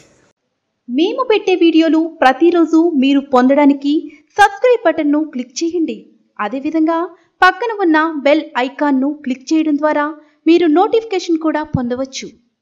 మేము పెట్టే వీడియోలు ప్రతిరోజు మీరు పొందడానికి సబ్స్క్రైబ్ బటన్ను క్లిక్ చేయండి. అదేవిధంగా పక్కన ఉన్న బెల్ ఐకాన్ను క్లిక్ చేయడం ద్వారా మీరు నోటిఫికేషన్ కూడా పొందవచ్చు.